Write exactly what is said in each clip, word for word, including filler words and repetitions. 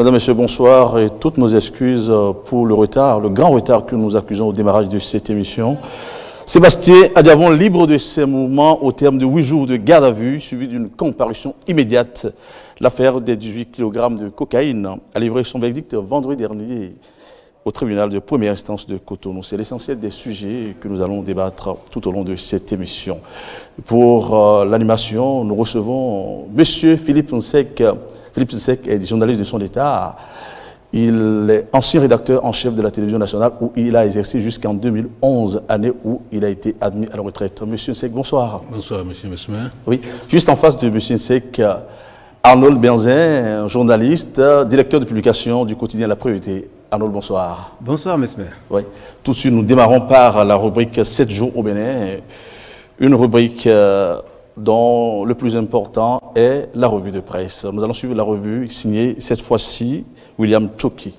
Madame, Messieurs, bonsoir et toutes nos excuses pour le retard, le grand retard que nous accusons au démarrage de cette émission. Sébastien Adjavon, libre de ses mouvements au terme de huit jours de garde à vue, suivi d'une comparution immédiate. L'affaire des dix-huit kilogrammes de cocaïne a livré son verdict vendredi dernier au tribunal de première instance de Cotonou. C'est l'essentiel des sujets que nous allons débattre tout au long de cette émission. Pour euh, l'animation, nous recevons M. Philippe Nsek. Philippe Nsek est journaliste de son État. Il est ancien rédacteur en chef de la télévision nationale où il a exercé jusqu'en deux mille onze, année où il a été admis à la retraite. Monsieur Nsek, bonsoir. Bonsoir, monsieur Mesmer. Oui, juste en face de monsieur Nsek, Arnold Benzin, journaliste, directeur de publication du quotidien La Priorité. Arnold, bonsoir. Bonsoir, Mesmer. Oui, tout de suite, nous démarrons par la rubrique sept jours au Bénin. Une rubrique dont le plus important est la revue de presse. Nous allons suivre la revue signée cette fois-ci William Choki.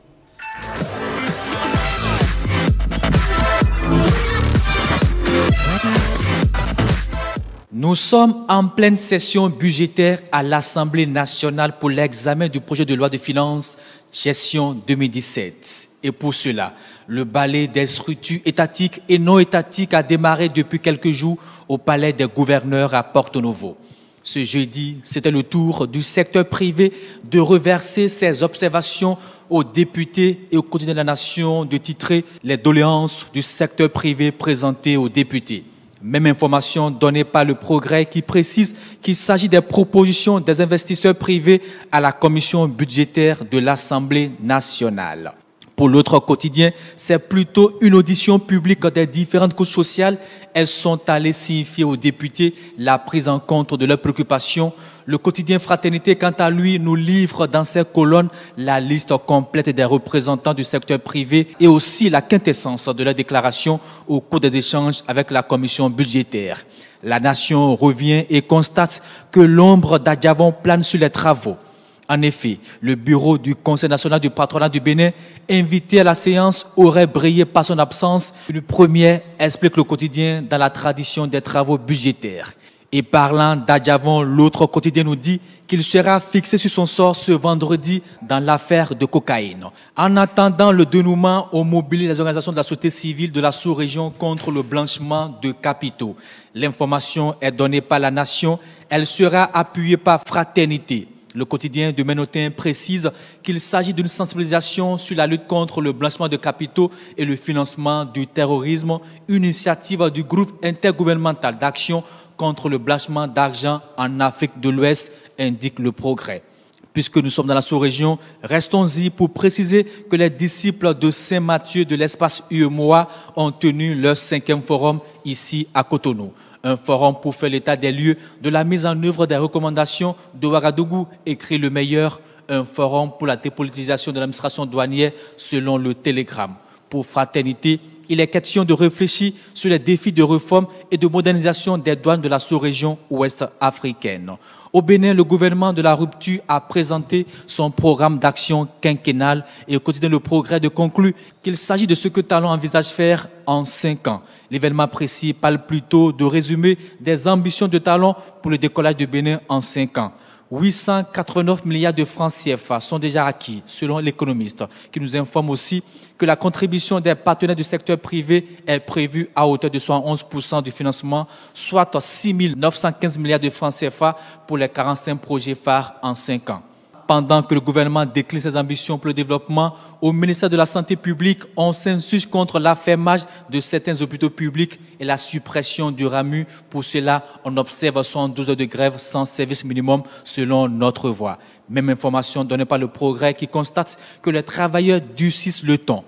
Nous sommes en pleine session budgétaire à l'Assemblée nationale pour l'examen du projet de loi de finances gestion deux mille dix-sept. Et pour cela, le balai des structures étatiques et non étatiques a démarré depuis quelques jours au palais des gouverneurs à Porto Novo. Ce jeudi, c'était le tour du secteur privé de reverser ses observations aux députés et au quotidien de la nation de titrer les doléances du secteur privé présentées aux députés. Même information donnée par le Progrès qui précise qu'il s'agit des propositions des investisseurs privés à la commission budgétaire de l'Assemblée nationale. Pour l'autre quotidien, c'est plutôt une audition publique des différentes couches sociales. Elles sont allées signifier aux députés la prise en compte de leurs préoccupations. Le quotidien Fraternité, quant à lui, nous livre dans ses colonnes la liste complète des représentants du secteur privé et aussi la quintessence de leur déclaration au cours des échanges avec la commission budgétaire. La nation revient et constate que l'ombre d'Adjavon plane sur les travaux. En effet, le bureau du Conseil national du patronat du Bénin, invité à la séance, aurait brillé par son absence. Une première explique le quotidien dans la tradition des travaux budgétaires. Et parlant d'Adjavon, l'autre quotidien nous dit qu'il sera fixé sur son sort ce vendredi dans l'affaire de cocaïne. En attendant le dénouement, on mobilise les organisations de la société civile de la sous-région contre le blanchiment de capitaux. L'information est donnée par la nation. Elle sera appuyée par Fraternité. Le quotidien de Ménotin précise qu'il s'agit d'une sensibilisation sur la lutte contre le blanchiment de capitaux et le financement du terrorisme, une initiative du groupe intergouvernemental d'action contre le blanchiment d'argent en Afrique de l'Ouest, indique le Progrès. Puisque nous sommes dans la sous-région, restons-y pour préciser que les disciples de Saint-Mathieu de l'espace U E M O A ont tenu leur cinquième forum ici à Cotonou. Un forum pour faire l'état des lieux de la mise en œuvre des recommandations de Ouagadougou, écrit le meilleur, un forum pour la dépolitisation de l'administration douanière selon le Télégramme. Pour Fraternité, il est question de réfléchir sur les défis de réforme et de modernisation des douanes de la sous-région ouest africaine. Au Bénin, le gouvernement de la rupture a présenté son programme d'action quinquennal et au quotidien Le Progrès de conclure qu'il s'agit de ce que Talon envisage faire en cinq ans. L'événement précis parle plutôt de résumé des ambitions de Talon pour le décollage du Bénin en cinq ans. huit cent quatre-vingt-neuf milliards de francs C F A sont déjà acquis, selon l'économiste, qui nous informe aussi que la contribution des partenaires du secteur privé est prévue à hauteur de soixante et onze pour cent du financement, soit six mille neuf cent quinze milliards de francs C F A pour les quarante-cinq projets phares en cinq ans. Pendant que le gouvernement décline ses ambitions pour le développement, au ministère de la Santé publique, on s'insurge contre l'affermage de certains hôpitaux publics et la suppression du RAMU. Pour cela, on observe soixante-douze heures de grève sans service minimum selon notre voix. Même information donnée par le Progrès qui constate que les travailleurs durcissent le ton.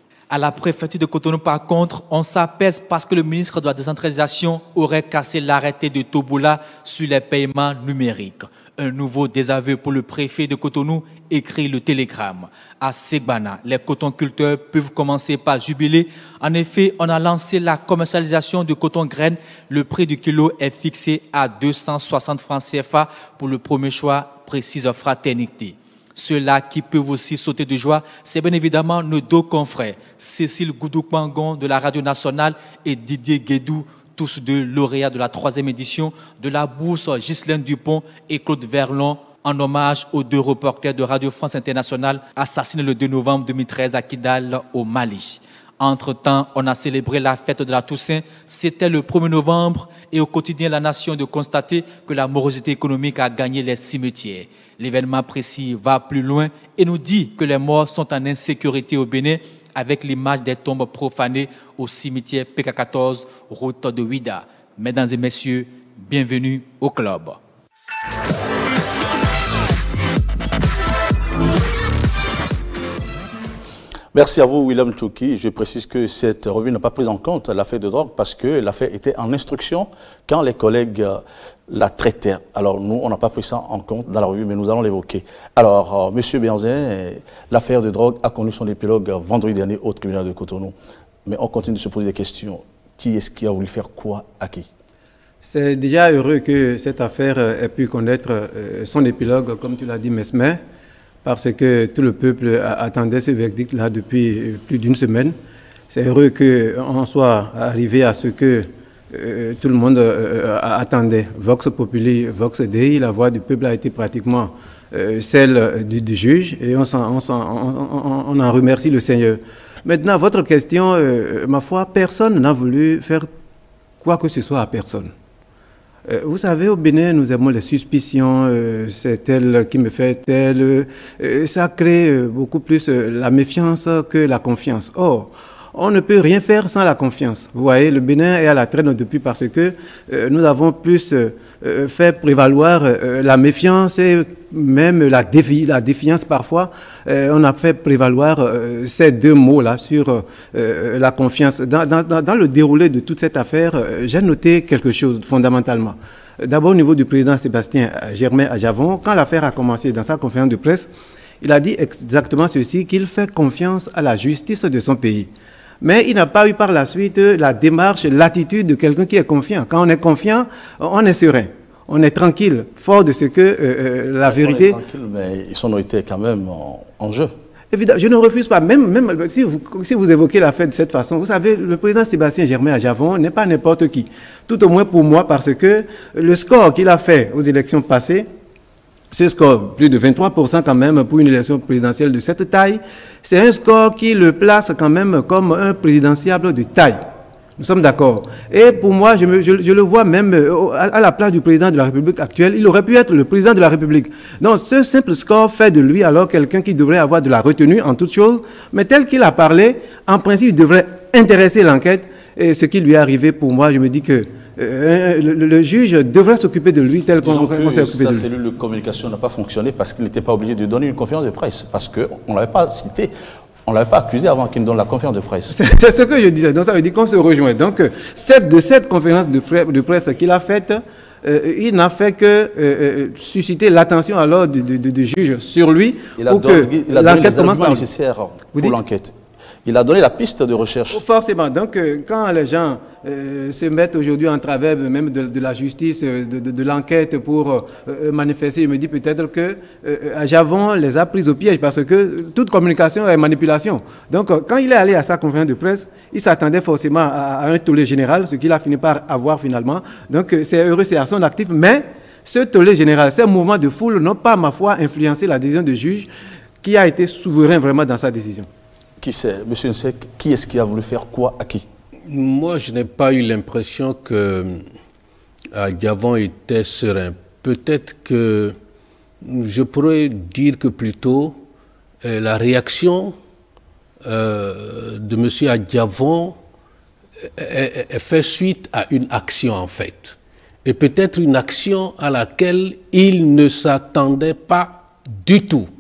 À la préfecture de Cotonou, par contre, on s'apaise parce que le ministre de la décentralisation aurait cassé l'arrêté de Toboula sur les paiements numériques. Un nouveau désaveu pour le préfet de Cotonou, écrit le Télégramme. À Segbana, les cotonculteurs peuvent commencer par jubiler. En effet, on a lancé la commercialisation de coton graine. Le prix du kilo est fixé à deux cent soixante francs C F A pour le premier choix, précise Fraternité. Ceux-là qui peuvent aussi sauter de joie, c'est bien évidemment nos deux confrères, Cécile Goudou-Kwangon de la Radio Nationale et Didier Guédou, tous deux lauréats de la troisième édition de la bourse Ghislaine Dupont et Claude Verlon en hommage aux deux reporters de Radio France Internationale assassinés le deux novembre deux mille treize à Kidal, au Mali. Entre-temps, on a célébré la fête de la Toussaint. C'était le premier novembre et au quotidien, la nation de constater que la morosité économique a gagné les cimetières. L'événement précis va plus loin et nous dit que les morts sont en insécurité au Bénin avec l'image des tombes profanées au cimetière P K quatorze, route de Ouida. Mesdames et messieurs, bienvenue au club. Merci à vous, William Tchouki. Je précise que cette revue n'a pas pris en compte l'affaire de drogue parce que l'affaire était en instruction quand les collègues euh, la traitaient. Alors nous, on n'a pas pris ça en compte dans la revue, mais nous allons l'évoquer. Alors, euh, Monsieur Bianzin, l'affaire de drogue a connu son épilogue vendredi dernier au tribunal de Cotonou. Mais on continue de se poser des questions. Qui est-ce qui a voulu faire quoi à qui? C'est déjà heureux que cette affaire ait pu connaître son épilogue, comme tu l'as dit, Mesmer, parce que tout le peuple attendait ce verdict-là depuis plus d'une semaine. C'est heureux qu'on soit arrivé à ce que euh, tout le monde euh, attendait. Vox Populi, Vox Dei, la voix du peuple a été pratiquement euh, celle du, du juge, et on, s'en, on, s'en, on, on en remercie le Seigneur. Maintenant, votre question, euh, ma foi, personne n'a voulu faire quoi que ce soit à personne. Euh, vous savez, au Bénin, nous avons les suspicions, euh, c'est elle qui me fait telle. Euh, ça crée euh, beaucoup plus euh, la méfiance que la confiance. Or, on ne peut rien faire sans la confiance. Vous voyez, le Bénin est à la traîne depuis parce que euh, nous avons plus euh, fait prévaloir euh, la méfiance et même la, défi la défiance parfois. Euh, on a fait prévaloir euh, ces deux mots-là sur euh, la confiance. Dans, dans, dans le déroulé de toute cette affaire, euh, j'ai noté quelque chose fondamentalement. D'abord au niveau du président Sébastien Germain Adjavon, quand l'affaire a commencé dans sa conférence de presse, il a dit exactement ceci, qu'il fait confiance à la justice de son pays. Mais il n'a pas eu par la suite la démarche, l'attitude de quelqu'un qui est confiant. Quand on est confiant, on est serein, on est tranquille, fort de ce que euh, la on vérité... On est tranquille, mais ils sont été quand même en, en jeu. Évidemment, je ne refuse pas, même, même si, vous, si vous évoquez l'affaire de cette façon, vous savez, le président Sébastien Germain Adjavon n'est pas n'importe qui. Tout au moins pour moi, parce que le score qu'il a fait aux élections passées, ce score, plus de vingt-trois pour cent quand même pour une élection présidentielle de cette taille, c'est un score qui le place quand même comme un présidentiable de taille. Nous sommes d'accord. Et pour moi, je, me, je, je le vois même à la place du président de la République actuelle, il aurait pu être le président de la République. Donc ce simple score fait de lui alors quelqu'un qui devrait avoir de la retenue en toutes choses, mais tel qu'il a parlé, en principe, il devrait intéresser l'enquête. Et ce qui lui est arrivé, pour moi, je me dis que Euh, le, le juge devrait s'occuper de lui tel qu'on s'est occupé de lui. Sa cellule de communication n'a pas fonctionné parce qu'il n'était pas obligé de donner une conférence de presse, parce qu'on ne l'avait pas cité, on ne l'avait pas accusé avant qu'il ne donne la conférence de presse. C'est ce que je disais, donc ça veut dire qu'on se rejoint. Donc, cette, de cette conférence de, de presse qu'il a faite, euh, il n'a fait que euh, susciter l'attention alors du, du, du juge sur lui pour que l'enquête commence par nécessaire pour l'enquête. Il a donné la piste de recherche. Forcément. Donc, euh, quand les gens euh, se mettent aujourd'hui en travers même de, de la justice, de, de, de l'enquête pour euh, manifester, je me dis peut-être que euh, Adjavon les a pris au piège parce que toute communication est manipulation. Donc, euh, quand il est allé à sa conférence de presse, il s'attendait forcément à, à un tollé général, ce qu'il a fini par avoir finalement. Donc, euh, c'est heureux, c'est à son actif. Mais ce tollé général, ces mouvements de foule n'ont pas, ma foi, influencé la décision du juge qui a été souverain vraiment dans sa décision. Qui c'est, M. Nsek, qui est-ce qui a voulu faire quoi à qui? Moi, je n'ai pas eu l'impression que Adjavon était serein. Peut-être que je pourrais dire que plutôt euh, la réaction euh, de M. Adjavon est, est fait suite à une action en fait. Et peut-être une action à laquelle il ne s'attendait pas du tout.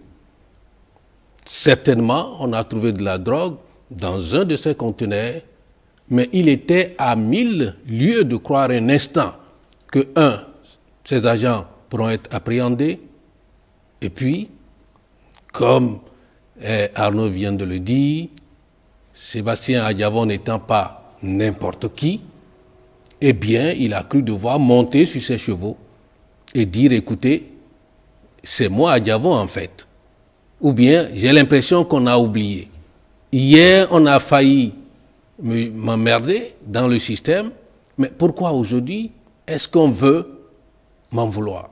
Certainement, on a trouvé de la drogue dans un de ces conteneurs, mais il était à mille lieues de croire un instant que, un, ces agents pourront être appréhendés, et puis, comme eh, Arnaud vient de le dire, Sébastien Adjavon n'étant pas n'importe qui, eh bien, il a cru devoir monter sur ses chevaux et dire, écoutez, c'est moi Adjavon en fait. Ou bien, j'ai l'impression qu'on a oublié. Hier, on a failli m'emmerder dans le système, mais pourquoi aujourd'hui est-ce qu'on veut m'en vouloir?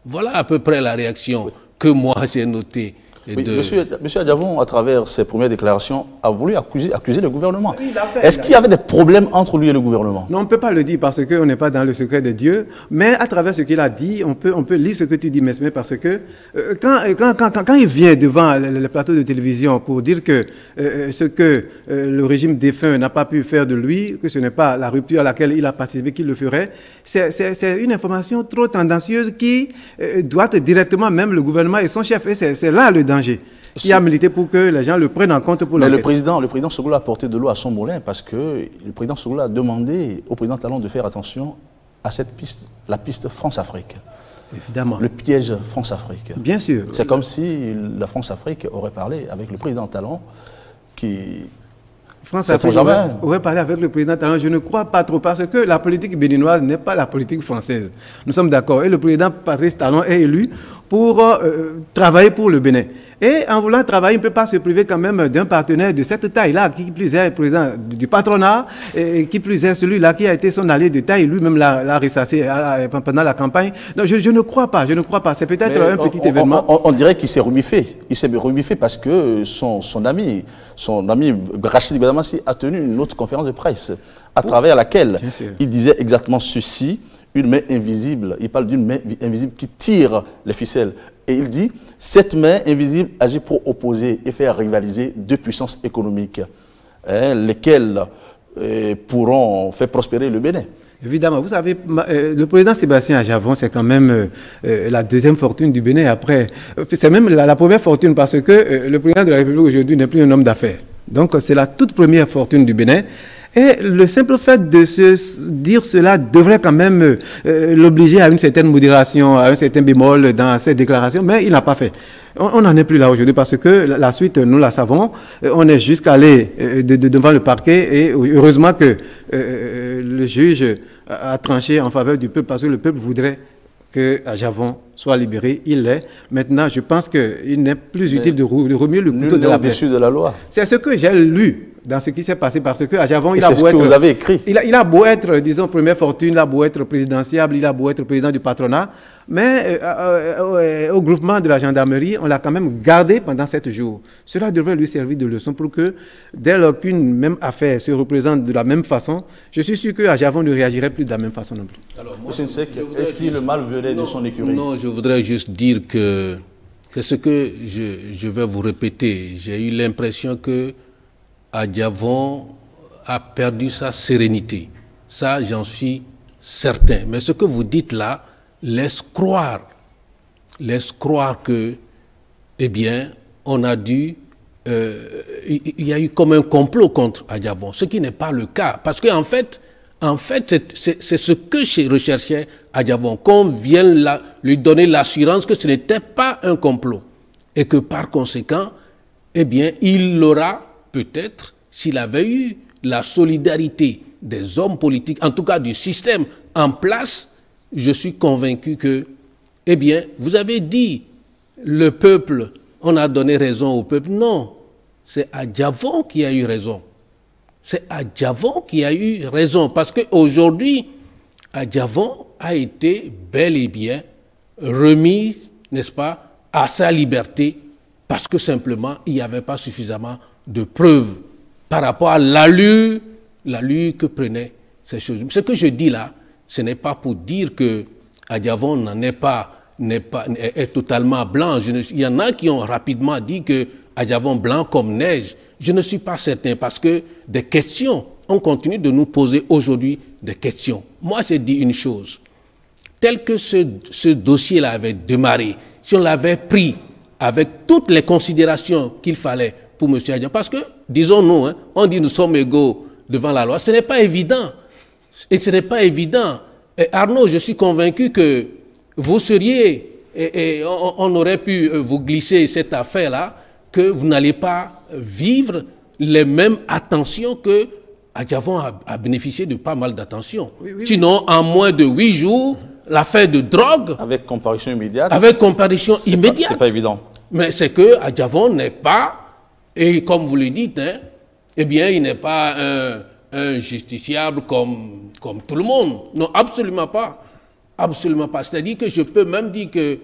Voilà à peu près la réaction oui. que moi j'ai notée. Oui, de... Monsieur, monsieur Adjavon, à travers ses premières déclarations, a voulu accuser, accuser le gouvernement. Oui, Est-ce qu'il y avait des problèmes entre lui et le gouvernement? Non, on ne peut pas le dire parce qu'on n'est pas dans le secret des dieux, mais à travers ce qu'il a dit, on peut, on peut lire ce que tu dis, Mesme, parce que euh, quand, quand, quand, quand il vient devant le, le plateau de télévision pour dire que euh, ce que euh, le régime défunt n'a pas pu faire de lui, que ce n'est pas la rupture à laquelle il a participé qu'il le ferait, c'est une information trop tendancieuse qui euh, doit directement même le gouvernement et son chef. Et c'est là le danger. Qui a milité pour que les gens le prennent en compte pour l'enquête. Mais le président, le président Soglo a porté de l'eau à son moulin parce que le président Soglo a demandé au président Talon de faire attention à cette piste, la piste France-Afrique. Évidemment. Le piège France-Afrique. Bien sûr. C'est comme si la France-Afrique aurait parlé avec le président Talon qui... France-Afrique aurait, aurait parlé avec le président Talon. Je ne crois pas trop parce que la politique béninoise n'est pas la politique française. Nous sommes d'accord. Et le président Patrice Talon est élu pour euh, travailler pour le Bénin. Et en voulant travailler, il ne peut pas se priver quand même d'un partenaire de cette taille-là, qui plus est le président du patronat, et qui plus est celui-là qui a été son allié de taille, lui-même l'a ressassé pendant la campagne. Donc je, je ne crois pas, je ne crois pas. C'est peut-être un on, petit on, événement. On, on, on dirait qu'il s'est rebuffé. Il s'est rebuffé parce que son, son ami, son ami Rachid Badamassi a tenu une autre conférence de presse à oh, travers laquelle il disait exactement ceci. Une main invisible, il parle d'une main invisible qui tire les ficelles. Et il dit, cette main invisible agit pour opposer et faire rivaliser deux puissances économiques, hein, lesquelles euh, pourront faire prospérer le Bénin. Évidemment, vous savez, euh, le président Sébastien Adjavon, c'est quand même euh, la deuxième fortune du Bénin. Après, c'est même la, la première fortune parce que euh, le président de la République aujourd'hui n'est plus un homme d'affaires. Donc, c'est la toute première fortune du Bénin. Et le simple fait de se dire cela devrait quand même euh, l'obliger à une certaine modération, à un certain bémol dans ses déclarations, mais il n'a pas fait. On n'en est plus là aujourd'hui parce que la suite, nous la savons. On est jusqu'à aller euh, de, de, devant le parquet et heureusement que euh, le juge a tranché en faveur du peuple parce que le peuple voudrait que Adjavon soit libéré. Il l'est. Maintenant, je pense qu'il n'est plus mais utile de, de remuer le couteau de la plaie. de la loi. C'est ce que j'ai lu dans ce qui s'est passé parce que Adjavon, il a beau être, que vous avez écrit. Il a, il a beau être, disons, première fortune, il a beau être présidentiable, il a beau être président du patronat, mais euh, euh, au groupement de la gendarmerie, on l'a quand même gardé pendant sept jours. Cela devrait lui servir de leçon pour que, dès lors qu'une même affaire se représente de la même façon, je suis sûr que Adjavon ne réagirait plus de la même façon non plus. Alors, moi, Monsieur Nsek, est-ce si le mal venait de son écurie? Non, je voudrais juste dire que c'est ce que je, je vais vous répéter. J'ai eu l'impression que Adjavon a perdu sa sérénité. Ça, j'en suis certain. Mais ce que vous dites là laisse croire, laisse croire que, eh bien, on a dû, euh, il y a eu comme un complot contre Adjavon, ce qui n'est pas le cas. Parce qu'en fait, en fait, c'est ce que je recherchais Adjavon, qu'on vienne la, lui donner l'assurance que ce n'était pas un complot. Et que par conséquent, eh bien, il l'aura peut-être, s'il avait eu la solidarité des hommes politiques, en tout cas du système en place, je suis convaincu que, eh bien, vous avez dit, le peuple, on a donné raison au peuple. Non, c'est Adjavon qui a eu raison. C'est Adjavon qui a eu raison, parce qu'aujourd'hui, Adjavon a été bel et bien remis, n'est-ce pas, à sa liberté, parce que simplement, il n'y avait pas suffisamment de preuves par rapport à l'allure, l'allure que prenaient ces choses. Ce que je dis là, ce n'est pas pour dire que Adjavon n'en est pas, n'est pas, est, est totalement blanc. Je ne, il y en a qui ont rapidement dit que Adjavon blanc comme neige. Je ne suis pas certain parce que des questions, on continue de nous poser aujourd'hui des questions. Moi, j'ai dit une chose. Tel que ce, ce dossier-là avait démarré, si on l'avait pris avec toutes les considérations qu'il fallait pour M. Adjavon, parce que, disons-nous, hein, on dit nous sommes égaux devant la loi, ce n'est pas évident. Et ce n'est pas évident. Et Arnaud, je suis convaincu que vous seriez, et, et on, on aurait pu vous glisser cette affaire-là, que vous n'allez pas vivre les mêmes attentions que Adjavon a, a bénéficié de pas mal d'attentions. Oui, oui, Sinon, oui. en moins de huit jours, l'affaire de drogue... Avec comparution immédiate. Avec comparution immédiate. C'est pas évident. Mais c'est que Adjavon n'est pas, et comme vous le dites, hein, eh bien, il n'est pas un, un justiciable comme, comme tout le monde. Non, absolument pas. Absolument pas. C'est-à-dire que je peux même dire que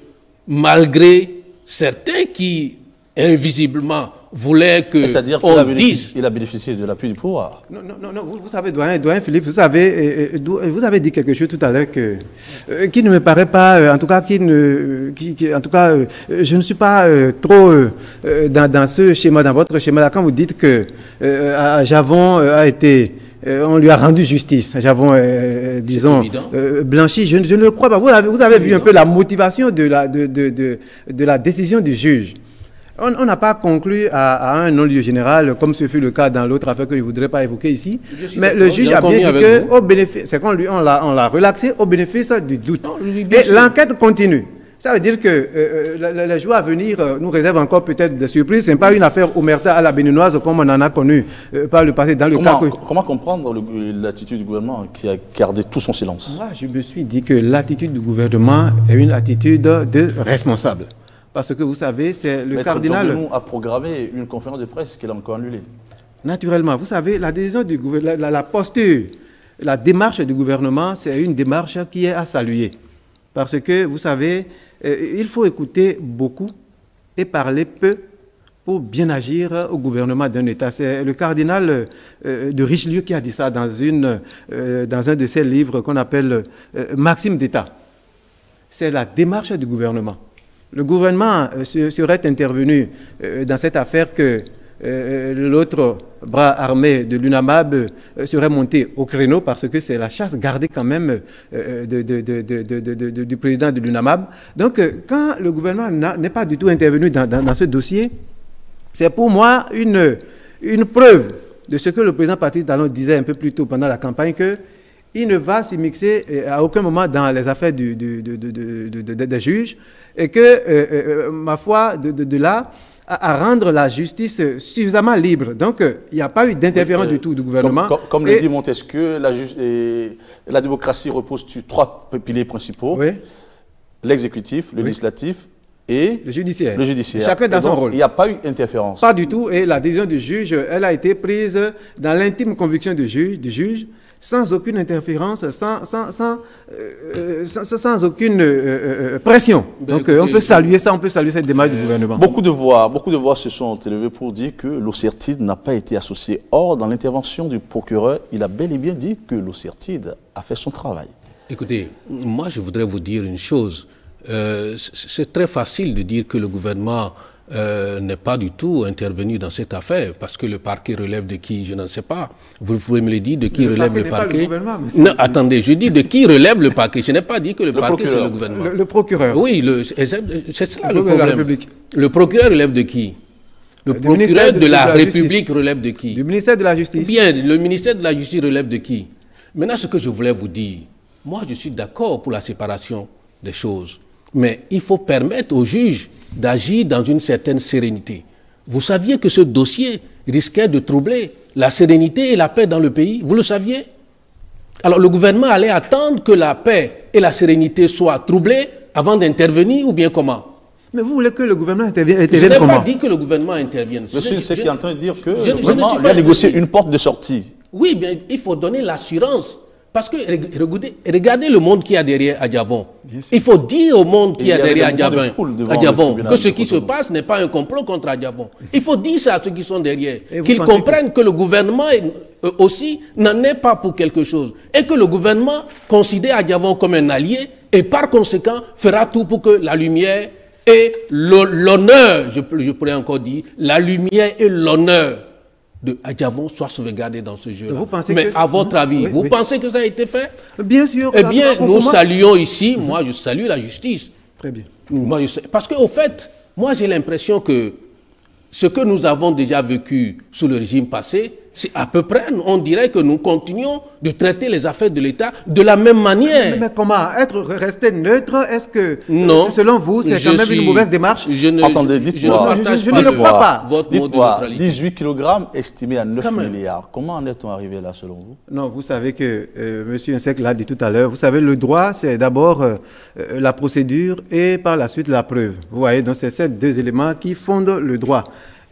malgré certains qui, invisiblement, voulaient qu'on dise... Il a bénéficié de l'appui du pouvoir. Non, non, non, vous, vous savez, doyen, doyen Philippe, vous savez, euh, vous avez dit quelque chose tout à l'heure que, euh, qui ne me paraît pas, euh, en tout cas, qui ne, qui, qui, en tout cas, euh, je ne suis pas euh, trop euh, dans, dans ce schéma, dans votre schéma-là, quand vous dites que euh, Javon a été... Euh, on lui a rendu justice, Javon, euh, disons, euh, blanchi. Je, je ne le crois pas. Vous avez, vous avez vu un peu la motivation de la, de, de, de, de la décision du juge. On n'a pas conclu à, à un non-lieu général, comme ce fut le cas dans l'autre affaire que je ne voudrais pas évoquer ici. Mais le juge a bien dit que, au bénéfice, c'est qu'on lui, on l'a relaxé au bénéfice du doute. Non, et l'enquête continue. Ça veut dire que euh, les jours à venir euh, nous réservent encore peut-être des surprises. Ce n'est pas une affaire omerta à la béninoise comme on en a connu euh, par le passé dans le comment, cas que... Comment comprendre l'attitude du gouvernement qui a gardé tout son silence? Moi, je me suis dit que l'attitude du gouvernement est une attitude de responsable. Parce que vous savez, c'est le Maître cardinal... Dombenou a programmé une conférence de presse qu'il a encore annulée. Naturellement, vous savez, la décision du gouvernement, la, la posture, la démarche du gouvernement, c'est une démarche qui est à saluer. Parce que, vous savez, euh, il faut écouter beaucoup et parler peu pour bien agir au gouvernement d'un État. C'est le cardinal euh, de Richelieu qui a dit ça dans, une, euh, dans un de ses livres qu'on appelle euh, Maxime d'État. C'est la démarche du gouvernement. Le gouvernement euh, serait intervenu euh, dans cette affaire que euh, l'autre bras armé de l'UNAMAB euh, serait monté au créneau parce que c'est la chasse gardée quand même euh, de, de, de, de, de, de, de, du président de l'UNAMAB. Donc euh, quand le gouvernement n'est pas du tout intervenu dans, dans, dans ce dossier, c'est pour moi une, une preuve de ce que le président Patrice Talon disait un peu plus tôt pendant la campagne, qu'il ne va s'y mixer à aucun moment dans les affaires du, du, de, de, de, de, de, des juges et que, euh, euh, ma foi, de, de, de là, à, à rendre la justice suffisamment libre. Donc, il euh, n'y a pas eu d'interférence euh, du tout du gouvernement. Comme, comme, comme le dit Montesquieu, la, et, la démocratie repose sur trois piliers principaux. Oui. L'exécutif, le oui. législatif et le judiciaire. le judiciaire. Chacun dans donc, son rôle. Il n'y a pas eu d'interférence. Pas du tout. Et la décision du juge, elle a été prise dans l'intime conviction du juge, du juge, sans aucune interférence, sans, sans, sans, euh, sans, sans aucune euh, pression. Ben, donc, écoutez, on peut saluer ça, on peut saluer cette démarche euh, du gouvernement. Beaucoup de voix, beaucoup de voix se sont élevées pour dire que l'OCERTID n'a pas été associé. Or, dans l'intervention du procureur, il a bel et bien dit que l'OCERTID a fait son travail. Écoutez, moi, je voudrais vous dire une chose. Euh, c'est très facile de dire que le gouvernement euh, n'est pas du tout intervenu dans cette affaire parce que le parquet relève de qui, je ne sais pas. Vous pouvez me le dire, de qui le relève le parquet? Le non, attendez, je dis de qui relève le parquet. Je n'ai pas dit que le, le parquet c'est le gouvernement. Le, le procureur. Oui, c'est cela le, le problème. Le procureur relève de qui? Le du procureur de, de la, la République relève de qui? Du ministère de la Justice. Bien, le ministère de la Justice relève de qui? Maintenant, ce que je voulais vous dire, moi je suis d'accord pour la séparation des choses. Mais il faut permettre aux juges d'agir dans une certaine sérénité. Vous saviez que ce dossier risquait de troubler la sérénité et la paix dans le pays? Vous le saviez? Alors le gouvernement allait attendre que la paix et la sérénité soient troublées avant d'intervenir ou bien comment? Mais vous voulez que le gouvernement intervienne, intervienne comment? Je n'ai pas dit que le gouvernement intervienne. Monsieur, c'est qui est en train de dire que je, le gouvernement a négocié une porte de sortie. Oui, bien, il faut donner l'assurance. Parce que regardez, regardez le monde qu'il y a derrière Adjavon. Il faut dire au monde qu'il y a derrière Adjavon que ce qui se passe n'est pas un complot contre Adjavon. Il faut dire ça à ceux qui sont derrière. Qu'ils comprennent que... que le gouvernement aussi n'en est pas pour quelque chose. Et que le gouvernement considère Adjavon comme un allié et par conséquent fera tout pour que la lumière et l'honneur, je, je pourrais encore dire, la lumière et l'honneur de Adjavon soit sauvegardé dans ce jeu-là. Mais que... à votre avis, oui, vous oui. pensez que ça a été fait? Bien sûr. Eh bien, nous saluons ici, moi je salue la justice. Très bien. Moi, je, parce qu'au fait, moi j'ai l'impression que ce que nous avons déjà vécu sous le régime passé, c'est à peu près, on dirait que nous continuons de traiter les affaires de l'État de la même manière. Mais, mais comment? Être resté neutre, est-ce que, non, selon vous, c'est quand même suis, une mauvaise démarche? Je ne, Attendez, dites-moi. Je, je, je, je ne le crois pas. Dites-moi, dix-huit kilogrammes estimés à neuf milliards. Comment en est-on arrivé là, selon vous? Non, vous savez que, euh, M. Nsek l'a dit tout à l'heure, vous savez, le droit, c'est d'abord euh, la procédure et par la suite la preuve. Vous voyez, donc c'est ces deux éléments qui fondent le droit.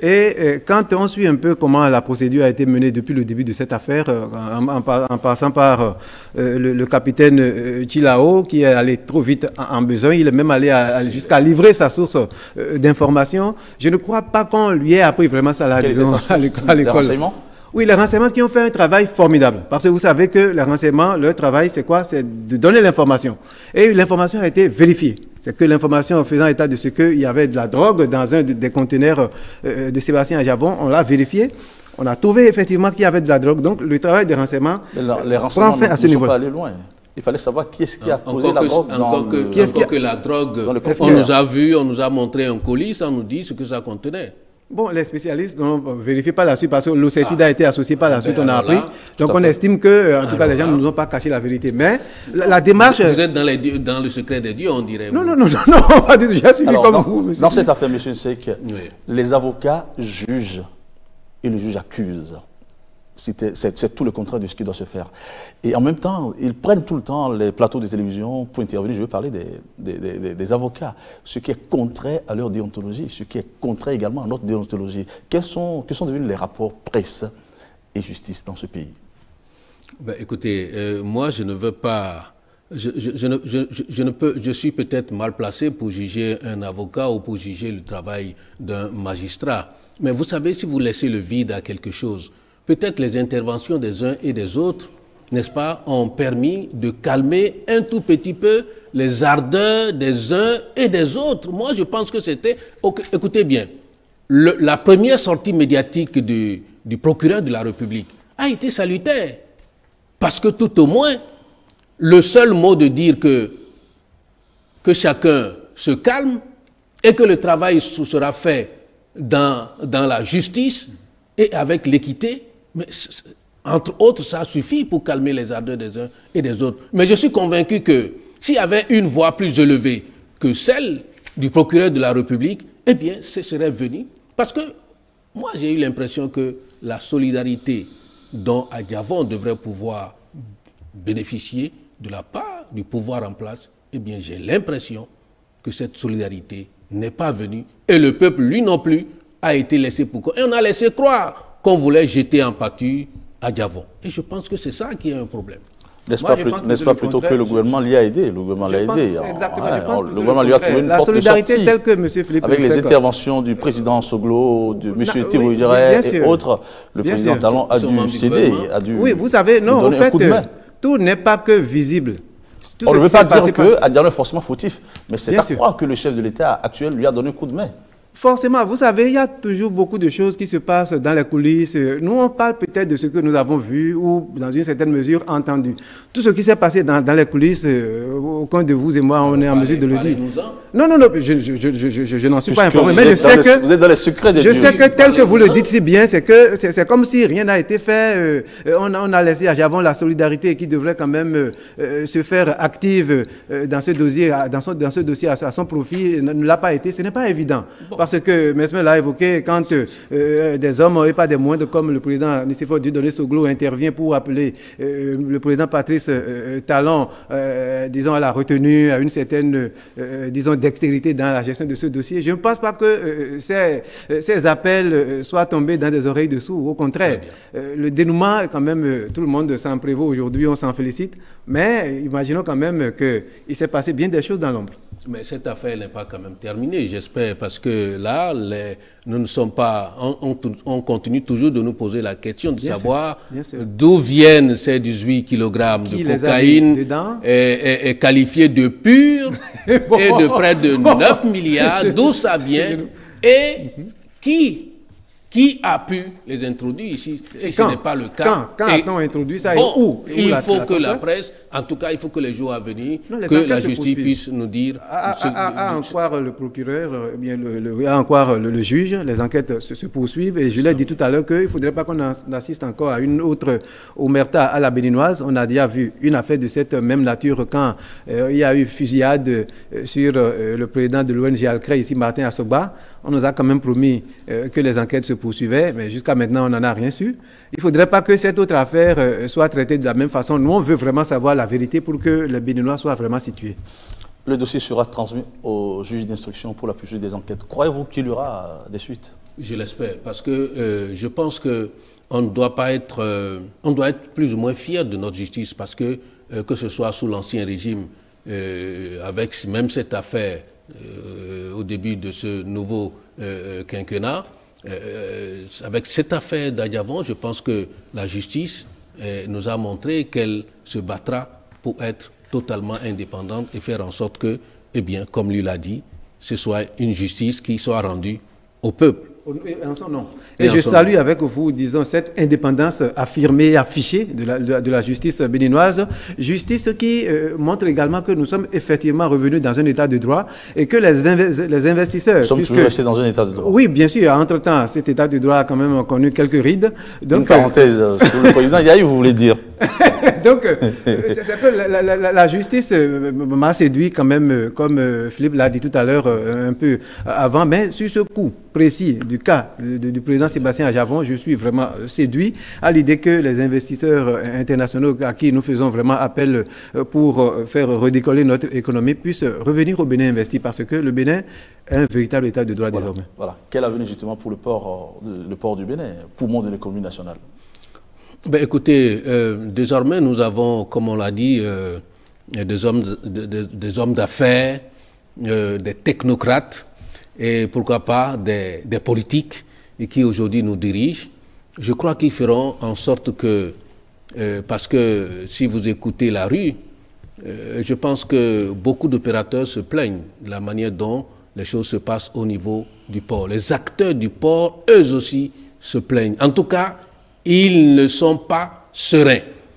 Et euh, quand on suit un peu comment la procédure a été menée depuis le début de cette affaire, euh, en, en, en passant par euh, le, le capitaine euh, Chilao, qui est allé trop vite en, en besoin, il est même allé jusqu'à livrer sa source euh, d'information. Je ne crois pas qu'on lui ait appris vraiment ça là, disons, à l'école. Les renseignements? Oui, les renseignements qui ont fait un travail formidable. Parce que vous savez que les renseignements, leur travail, c'est quoi? C'est de donner l'information. Et l'information a été vérifiée. C'est que l'information faisant état de ce qu'il y avait de la drogue dans un des conteneurs de Sébastien Adjavon, on l'a vérifié. On a trouvé effectivement qu'il y avait de la drogue. Donc, le travail des renseignements, la, les renseignements prend fin à ce niveau. Ne sont pas allés loin. Il fallait savoir qui est-ce qui a posé encore la que, drogue encore dans que, le... Qui est-ce qui a... que la drogue, on nous a vu, on nous a montré un colis, ça nous dit ce que ça contenait. Bon, les spécialistes n'ont vérifié pas la suite parce que l'Ocetide ah. a été associé par la ah, suite, ben on a appris. Là, donc on estime que, en tout cas, les gens ne nous ont pas caché la vérité. Mais la, la démarche... Vous êtes dans, les dieux, dans le secret des dieux, on dirait. Non, non, non, non, non, pas du tout. J'ai suivi comme dans, vous, monsieur. Dans cette affaire, monsieur Nsek, oui. les avocats jugent et le juge accuse. C'est tout le contraire de ce qui doit se faire. Et en même temps, ils prennent tout le temps les plateaux de télévision pour intervenir. Je veux parler des, des, des, des avocats, ce qui est contraire à leur déontologie, ce qui est contraire également à notre déontologie. Quels sont, quels sont devenus les rapports presse et justice dans ce pays? Ben, écoutez, euh, moi je ne veux pas... Je, je, je, ne, je, je, ne peux, je suis peut-être mal placé pour juger un avocat ou pour juger le travail d'un magistrat. Mais vous savez, si vous laissez le vide à quelque chose, peut-être les interventions des uns et des autres, n'est-ce pas, ont permis de calmer un tout petit peu les ardeurs des uns et des autres. Moi, je pense que c'était... Écoutez bien, le, la première sortie médiatique du, du procureur de la République a été salutaire. Parce que tout au moins, le seul mot de dire que, que chacun se calme et que le travail sera fait dans, dans la justice et avec l'équité, mais entre autres, ça suffit pour calmer les ardeurs des uns et des autres. Mais je suis convaincu que s'il y avait une voix plus élevée que celle du procureur de la République, eh bien, ce serait venu. Parce que moi, j'ai eu l'impression que la solidarité dont Adjavon devrait pouvoir bénéficier de la part du pouvoir en place, eh bien, j'ai l'impression que cette solidarité n'est pas venue. Et le peuple, lui non plus, a été laissé pour compte. Et on a laissé croire qu'on voulait jeter en pâture Adjavon. Et je pense que c'est ça qui est un problème. N'est-ce pas, plus, pas plutôt que le gouvernement l'y a aidé? Le gouvernement l'a aidé. Exactement. Ouais, alors, le gouvernement lui a trouvé une la porte solidarité de sortie, telle que M. Philippe avec les Fekka. interventions du président Soglo, de M. Oui, Tirouidjere et sûr. autres. Le bien président sûr. Talon a dû céder, a dû Oui, vous savez, non, en fait, tout n'est pas que visible. Tout On ne veut pas dire par... qu'Adjavon est forcément fautif, mais c'est à croire que le chef de l'État actuel lui a donné un coup de main. Forcément, vous savez, il y a toujours beaucoup de choses qui se passent dans les coulisses. Nous, on parle peut-être de ce que nous avons vu ou, dans une certaine mesure, entendu. Tout ce qui s'est passé dans, dans les coulisses, euh, aucun de vous et moi, on est en mesure de le dire. Non, non, non, je, je, je, je, je, je n'en suis pas informé, mais je sais le, que... Vous êtes dans les secrets des Je dieux. sais que tel que vous le dites si bien, c'est que c'est comme si rien n'a été fait. Euh, on, a, on a laissé à Adjavon la solidarité qui devrait quand même euh, se faire active euh, dans ce dossier, dans son, dans ce dossier à, à son profit, ne l'a pas été. Ce n'est pas évident. Bon. Parce que Mesmer l'a évoqué, quand euh, des hommes, et pas des moindres, comme le président Nicéphore Dieudonné Soglo intervient pour appeler euh, le président Patrice euh, Talon, euh, disons, à la retenue, à une certaine, euh, disons, dextérité dans la gestion de ce dossier. Je ne pense pas que euh, ces, ces appels euh, soient tombés dans des oreilles de sourds. Au contraire, euh, le dénouement, quand même, euh, tout le monde s'en prévaut aujourd'hui, on s'en félicite. Mais imaginons quand même qu'il s'est passé bien des choses dans l'ombre. Mais cette affaire n'est pas quand même terminée, j'espère, parce que là, les, nous ne sommes pas... On, on, on continue toujours de nous poser la question de bien savoir d'où viennent ces dix-huit kilogrammes de cocaïne et, et, et qualifiés de pur bon, et de près de bon, neuf milliards, d'où ça vient et qui... Qui a pu les introduire ici, si quand, ce n'est pas le cas? Quand, quand a-t-on introduit ça bon, et où? Il où faut la, que la presse, en tout cas, il faut que les jours à venir, non, que la justice puisse nous dire... À, à, à, à en croire le procureur, eh bien, le, le, à en croire le, le juge, les enquêtes se, se poursuivent. Et je l'ai dit tout à l'heure qu'il ne faudrait pas qu'on assiste encore à une autre omerta à la béninoise. On a déjà vu une affaire de cette même nature quand euh, il y a eu fusillade euh, sur euh, le président de l'O N G Alcré, ici Martin Assoba. On nous a quand même promis euh, que les enquêtes se poursuivaient, mais jusqu'à maintenant, on n'en a rien su. Il ne faudrait pas que cette autre affaire euh, soit traitée de la même façon. Nous, on veut vraiment savoir la vérité pour que les Béninois soient vraiment situés. Le dossier sera transmis au juge d'instruction pour la poursuite des enquêtes. Croyez-vous qu'il y aura des suites? Je l'espère, parce que euh, je pense qu'on ne doit pas être, euh, on doit être plus ou moins fier de notre justice, parce que euh, que ce soit sous l'Ancien Régime, euh, avec même cette affaire euh, au début de ce nouveau euh, quinquennat, euh, avec cette affaire d'Adiavon, je pense que la justice euh, nous a montré qu'elle se battra pour être totalement indépendante et faire en sorte que, eh bien, comme lui l'a dit, ce soit une justice qui soit rendue au peuple. Et en son nom. Et, et je salue nom. avec vous, disons, cette indépendance affirmée, affichée de la, de, de la justice béninoise, justice qui euh, montre également que nous sommes effectivement revenus dans un état de droit et que les, inv les investisseurs... Nous sommes puisque, toujours restés dans un état de droit. Oui, bien sûr. Entre-temps, cet état de droit a quand même connu quelques rides. Donc, Une parenthèse, euh, sur le président Yahi, vous voulez dire. Donc, euh, la, la, la, la justice euh, m'a séduit quand même, euh, comme euh, Philippe l'a dit tout à l'heure, euh, un peu avant, mais sur ce coup précis du cas de, du président Sébastien Adjavon, je suis vraiment séduit à l'idée que les investisseurs internationaux à qui nous faisons vraiment appel pour faire redécoller notre économie puissent revenir au Bénin investir, parce que le Bénin est un véritable état de droit voilà, désormais. Voilà. Quel avenir justement pour le port, le port du Bénin, poumon de l'économie nationale? Ben, écoutez, euh, désormais nous avons, comme on l'a dit, euh, des hommes, de, de, des hommes d'affaires, euh, des technocrates et pourquoi pas des, des politiques et qui aujourd'hui nous dirigent. Je crois qu'ils feront en sorte que, euh, parce que si vous écoutez la rue, euh, je pense que beaucoup d'opérateurs se plaignent de la manière dont les choses se passent au niveau du port. Les acteurs du port, eux aussi, se plaignent. En tout cas, ils ne sont pas sereins.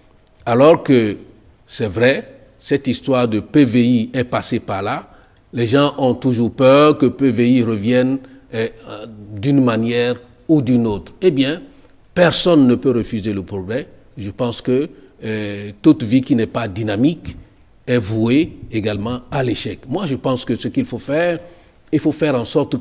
Alors que, c'est vrai, cette histoire de P V I est passée par là. Les gens ont toujours peur que P V I revienne eh, d'une manière ou d'une autre. Eh bien, personne ne peut refuser le progrès. Je pense que eh, toute vie qui n'est pas dynamique est vouée également à l'échec. Moi, je pense que ce qu'il faut faire, il faut faire en sorte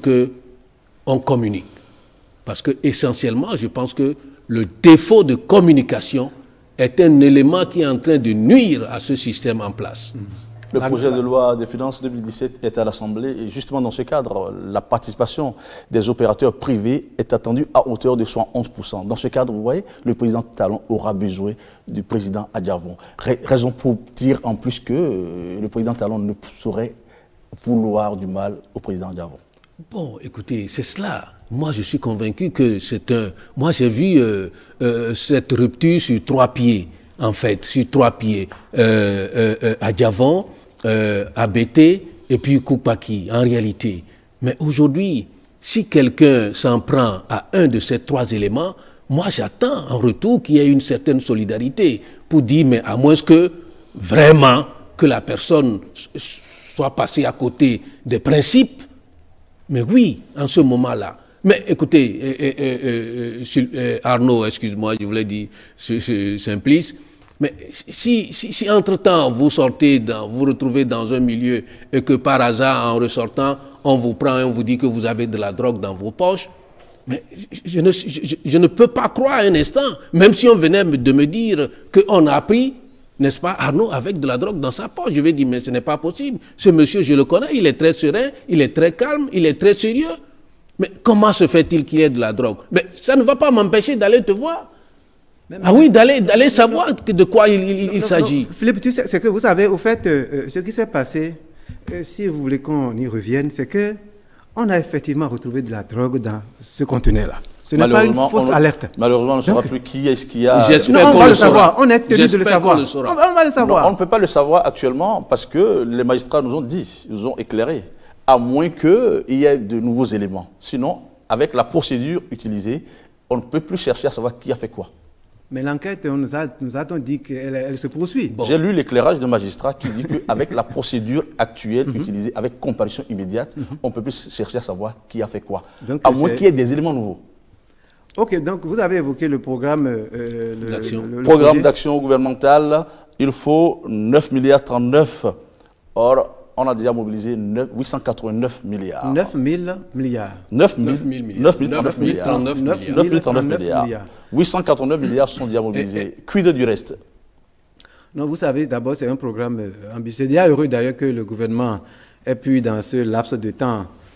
qu'on communique. Parce que, essentiellement, je pense que le défaut de communication est un élément qui est en train de nuire à ce système en place. Le projet de loi des finances deux mille dix-sept est à l'Assemblée et justement dans ce cadre, la participation des opérateurs privés est attendue à hauteur de soixante-onze pour cent. Dans ce cadre, vous voyez, le président Talon aura besoin du président Adjavon. Raison pour dire en plus que le président Talon ne saurait vouloir du mal au président Adjavon. Bon, écoutez, c'est cela. Moi, je suis convaincu que c'est un... Moi, j'ai vu euh, euh, cette rupture sur trois pieds, en fait, sur trois pieds. Euh, euh, euh, Adjavon, euh, A B T et puis Koupaki, en réalité. Mais aujourd'hui, si quelqu'un s'en prend à un de ces trois éléments, moi, j'attends en retour qu'il y ait une certaine solidarité pour dire, mais à moins que, vraiment, que la personne soit passée à côté des principes. Mais oui, en ce moment-là. Mais écoutez, euh, euh, euh, euh, Arnaud, excuse-moi, je voulais dire Simplice, mais si, si, si entre-temps vous sortez, dans, vous vous retrouvez dans un milieu et que par hasard, en ressortant, on vous prend et on vous dit que vous avez de la drogue dans vos poches, mais je ne, je, je ne peux pas croire un instant, même si on venait de me dire qu'on a pris, n'est-ce pas, Arnaud, avec de la drogue dans sa poche. Je vais dire, mais ce n'est pas possible. Ce monsieur, je le connais, il est très serein, il est très calme, il est très sérieux. Mais comment se fait-il qu'il y ait de la drogue? Mais ça ne va pas m'empêcher d'aller te voir. Mais, ah oui, d'aller d'aller savoir non, de quoi il, il, il s'agit. Philippe, tu sais, c'est que vous savez, au fait, euh, ce qui s'est passé, euh, si vous voulez qu'on y revienne, c'est que on a effectivement retrouvé de la drogue dans ce conteneur-là. Ce n'est pas une fausse on, alerte. Malheureusement, on ne saura plus qui est-ce qui a... Non, on va le savoir. On est tenu de le savoir. Le on, va, on va le savoir. Non, on ne peut pas le savoir actuellement parce que les magistrats nous ont dit, nous ont éclairé, à moins qu'il y ait de nouveaux éléments. Sinon, avec la procédure utilisée, on ne peut plus chercher à savoir qui a fait quoi. Mais l'enquête, on nous a, nous a dit qu'elle elle se poursuit. Bon. J'ai lu l'éclairage de magistrat qui dit qu'avec la procédure actuelle mm-hmm. utilisée, avec comparution immédiate, mm-hmm. on ne peut plus chercher à savoir qui a fait quoi. Donc, à moins qu'il y ait des éléments nouveaux. Ok, donc vous avez évoqué le programme euh, d'action. Le, le programme d'action gouvernementale, il faut neuf milliards trente-neuf. Or, on a déjà mobilisé huit cent quatre-vingt-neuf milliards. neuf mille milliards. neuf mille trente-neuf milliards. neuf mille trente-neuf milliards. huit cent quatre-vingt-neuf milliards sont déjà mobilisés. Quid du reste? Non, vous savez, d'abord, c'est un programme ambitieux. Il y a heureux d'ailleurs que le gouvernement ait pu, dans ce laps de temps,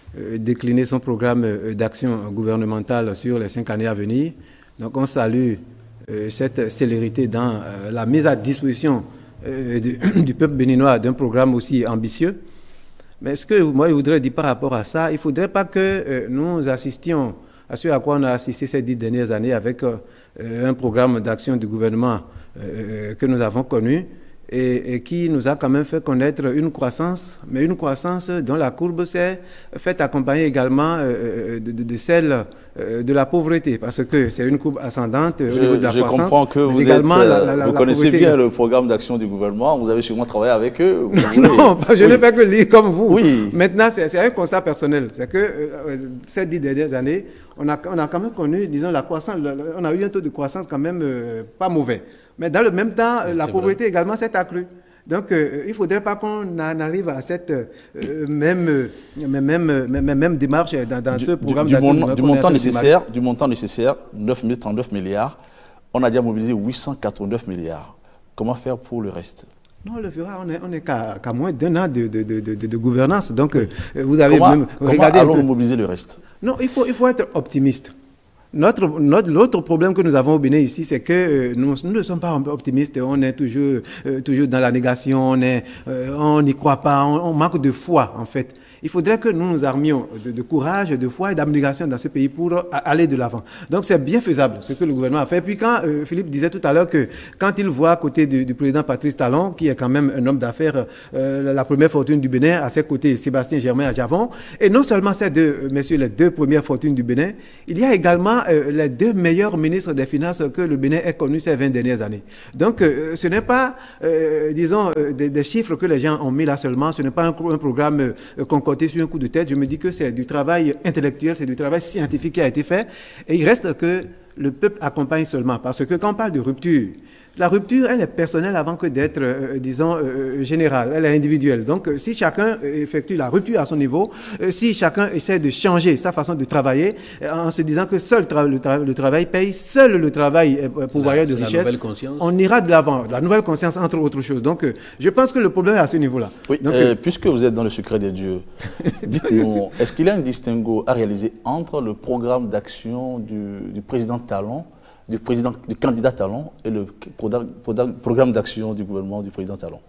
euh, décliner son programme euh, d'action gouvernementale sur les cinq années à venir. Donc on salue euh, cette célérité dans euh, la mise à disposition euh, du, du peuple béninois d'un programme aussi ambitieux. Mais ce que moi je voudrais dire par rapport à ça, il ne faudrait pas que euh, nous assistions à ce à quoi on a assisté ces dix dernières années avec euh, un programme d'action du gouvernement euh, que nous avons connu et, et qui nous a quand même fait connaître une croissance, mais une croissance dont la courbe s'est faite accompagner également euh, de, de, de celle euh, de la pauvreté, parce que c'est une courbe ascendante je, au niveau de la je croissance. Je comprends que vous, également êtes, la, la, la, vous la connaissez pauvreté. bien le programme d'action du gouvernement, vous avez sûrement travaillé avec eux. Non, je oui. ne fais que lire comme vous. Oui. Maintenant, c'est un constat personnel. C'est que euh, ces dix dernières années, on a, on a quand même connu, disons, la croissance, on a eu un taux de croissance quand même euh, pas mauvais. Mais dans le même temps, oui, la pauvreté vrai. également s'est accrue. Donc, euh, il ne faudrait pas qu'on arrive à cette euh, même, euh, même, même, même démarche dans, dans du, ce programme. Du, du, mon, du, montant nécessaire, du montant nécessaire, neuf mille trente-neuf milliards, on a déjà mobilisé huit cent quatre-vingt-neuf milliards. Comment faire pour le reste? Non, on le fera, on est, on est qu'à qu'à moins d'un an de, de, de, de, de gouvernance. Donc, euh, vous avez comment, même... Comment allons-nous mobiliser le reste? Non, il faut, il faut être optimiste. Notre, notre, l'autre problème que nous avons au Bénin ici, c'est que euh, nous, nous ne sommes pas optimistes, on est toujours, euh, toujours dans la négation, on est, euh, on n'y croit pas, on, on manque de foi en fait. Il faudrait que nous nous armions de, de courage, de foi et d'abnégation dans ce pays pour aller de l'avant. Donc c'est bien faisable ce que le gouvernement a fait. Puis quand euh, Philippe disait tout à l'heure que quand il voit à côté du, du président Patrice Talon, qui est quand même un homme d'affaires, euh, la première fortune du Bénin, à ses côtés Sébastien Germain à Javon, et non seulement ces deux, euh, messieurs, les deux premières fortunes du Bénin, il y a également euh, les deux meilleurs ministres des Finances que le Bénin ait connus ces vingt dernières années. Donc euh, ce n'est pas, euh, disons, euh, des, des chiffres que les gens ont mis là seulement, ce n'est pas un, un programme euh, concocté sur un coup de tête. Je me dis que c'est du travail intellectuel, c'est du travail scientifique qui a été fait, et il reste que le peuple accompagne seulement, parce que quand on parle de rupture, la rupture, elle est personnelle avant que d'être, euh, disons, euh, générale, elle est individuelle. Donc, euh, si chacun effectue la rupture à son niveau, euh, si chacun essaie de changer sa façon de travailler, euh, en se disant que seul tra le, tra le travail paye, seul le travail est pourvoyeur de richesse, on ira de l'avant, la nouvelle conscience entre autres choses. Donc, euh, je pense que le problème est à ce niveau-là. Oui, Donc, euh, puisque vous êtes dans le secret des dieux, dites-nous, est-ce qu'il y a un distinguo à réaliser entre le programme d'action du, du président Talon, du, président, du candidat Talon et le programme d'action du gouvernement du président Talon?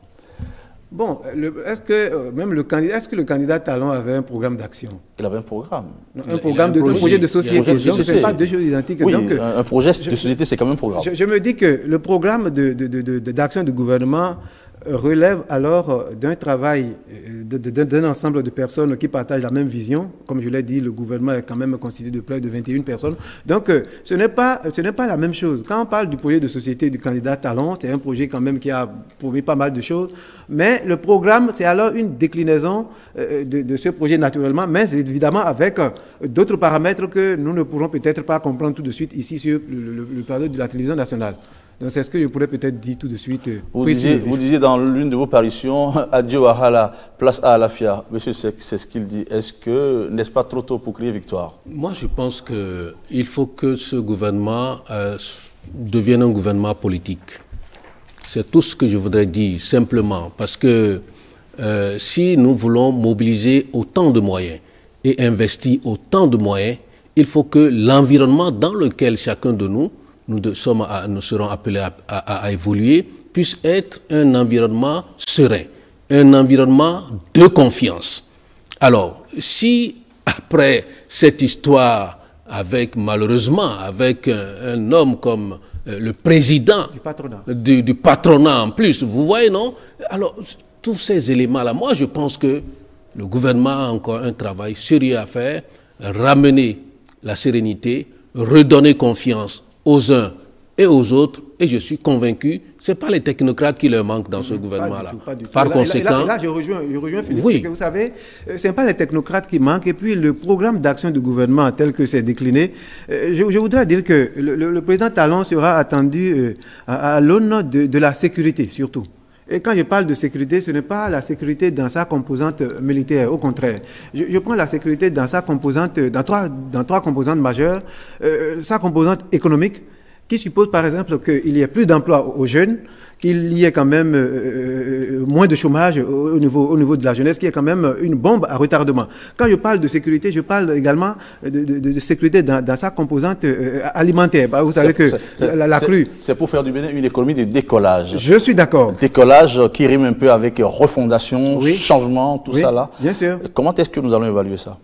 Bon, est-ce que euh, même le candidat, est-ce que le candidat Talon avait un programme d'action? Il avait un programme. Non, un programme de un projet, projet de société. Projet de donc, ce n'est pas société. deux choses identiques. Oui, donc, un, un projet je, de société, c'est quand même un programme. Je, je me dis que le programme de, de, de, de, d'action du gouvernement relève alors d'un travail, d'un ensemble de personnes qui partagent la même vision. Comme je l'ai dit, le gouvernement est quand même constitué de près de vingt et une personnes. Donc, ce n'est pas, ce n'est pas la même chose. Quand on parle du projet de société du candidat Talon, c'est un projet quand même qui a promis pas mal de choses. Mais le programme, c'est alors une déclinaison de, de ce projet naturellement, mais évidemment avec d'autres paramètres que nous ne pourrons peut-être pas comprendre tout de suite ici sur le, le, le plateau de la télévision nationale. Donc c'est ce que je pourrais peut-être dire tout de suite. Vous disiez, vous disiez dans l'une de vos parutions, adieu Wahala, place à Alafia. Monsieur, c'est ce qu'il dit. Est-ce que, n'est-ce pas trop tôt pour crier victoire? Moi, je pense qu'il faut que ce gouvernement euh, devienne un gouvernement politique. C'est tout ce que je voudrais dire, simplement. Parce que euh, si nous voulons mobiliser autant de moyens et investir autant de moyens, il faut que l'environnement dans lequel chacun de nous Nous, de, sommes à, nous serons appelés à, à, à évoluer, puisse être un environnement serein, un environnement de confiance. Alors, si après cette histoire, avec malheureusement, avec un, un homme comme euh, le président du patronat. Du, du patronat en plus, vous voyez, non? Alors, tous ces éléments-là, moi je pense que le gouvernement a encore un travail sérieux à faire, ramener la sérénité, redonner confiance aux uns et aux autres, et je suis convaincu, ce n'est pas les technocrates qui leur manquent dans ce mmh, gouvernement-là. Par là, conséquent... Là, là, là, je rejoins, je rejoins Philippe, oui. que vous savez, ce n'est pas les technocrates qui manquent, et puis le programme d'action du gouvernement tel que c'est décliné, euh, je, je voudrais dire que le, le, le président Talon sera attendu euh, à, à l'aune de, de la sécurité, surtout. Et quand je parle de sécurité, ce n'est pas la sécurité dans sa composante militaire, au contraire. Je, je prends la sécurité dans sa composante, dans trois, dans trois composantes majeures. Euh, sa composante économique, qui suppose par exemple qu'il y ait plus d'emplois aux jeunes, qu'il y ait quand même euh, moins de chômage au, au, niveau, au niveau de la jeunesse, qui est quand même une bombe à retardement. Quand je parle de sécurité, je parle également de, de, de sécurité dans, dans sa composante euh, alimentaire. Bah, vous savez que la, la crue... C'est pour faire du Bénin une économie de décollage. Je suis d'accord. Décollage qui rime un peu avec refondation, oui. changement, tout oui, ça là. Bien sûr. Comment est-ce que nous allons évaluer ça?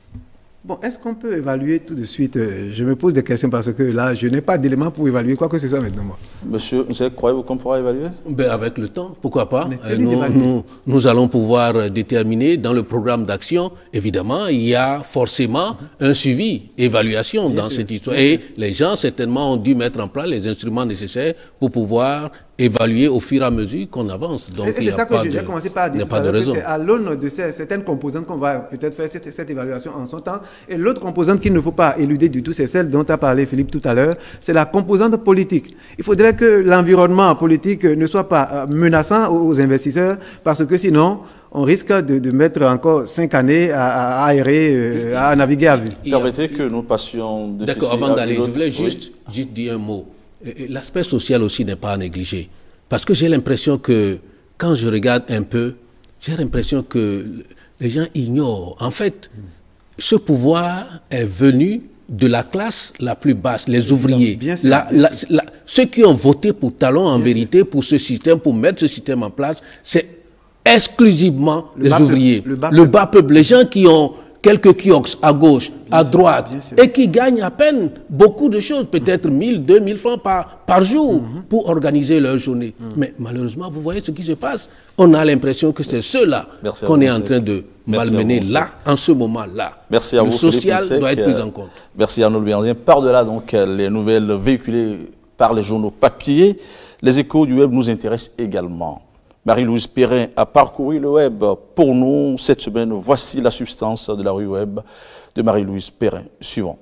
Bon, est-ce qu'on peut évaluer tout de suite? Je me pose des questions parce que là, je n'ai pas d'éléments pour évaluer quoi que ce soit maintenant. Moi. Monsieur, croyez-vous qu'on pourra évaluer? Ben avec le temps, pourquoi pas. Nous, nous, nous allons pouvoir déterminer dans le programme d'action, évidemment, il y a forcément mm-hmm. un suivi, évaluation bien dans sûr, cette histoire. Et sûr. Les gens, certainement, ont dû mettre en place les instruments nécessaires pour pouvoir évaluer au fur et à mesure qu'on avance. Donc, et c'est ça que j'ai commencé par dire. C'est à l'aune de ces, certaines composantes qu'on va peut-être faire cette, cette évaluation en son temps. Et l'autre composante qu'il ne faut pas éluder du tout, c'est celle dont a parlé Philippe tout à l'heure, c'est la composante politique. Il faudrait que l'environnement politique ne soit pas menaçant aux investisseurs, parce que sinon, on risque de, de mettre encore cinq années à, à aérer, euh, à naviguer à vue. Permettez que nous passions de D'accord, avant d'aller, je voulais juste, oui. juste dire un mot. L'aspect social aussi n'est pas à négliger. Parce que j'ai l'impression que, quand je regarde un peu, j'ai l'impression que les gens ignorent. En fait, ce pouvoir est venu de la classe la plus basse, les ouvriers. Bien sûr, la, bien la, sûr. La, ceux qui ont voté pour Talon, en bien vérité, sûr. pour ce système, pour mettre ce système en place, c'est exclusivement le les ouvriers. Peuple, le, bas le bas peuple, les gens qui ont quelques kiosques à gauche, bien à sûr, droite, et qui gagnent à peine beaucoup de choses, peut-être mille, deux mille francs par, par jour mm-hmm. pour organiser leur journée. Mm-hmm. Mais malheureusement, vous voyez ce qui se passe. On a l'impression que c'est ceux-là qu'on est en train de malmener là, en ce moment-là. Merci à Le vous, social Philippe doit être pris en compte. Merci à nous, Louis. Par-delà, donc, les nouvelles véhiculées par les journaux papier, les échos du web nous intéressent également. Marie-Louise Perrin a parcouru le web pour nous cette semaine. Voici la substance de la rue web de Marie-Louise Perrin. Suivons.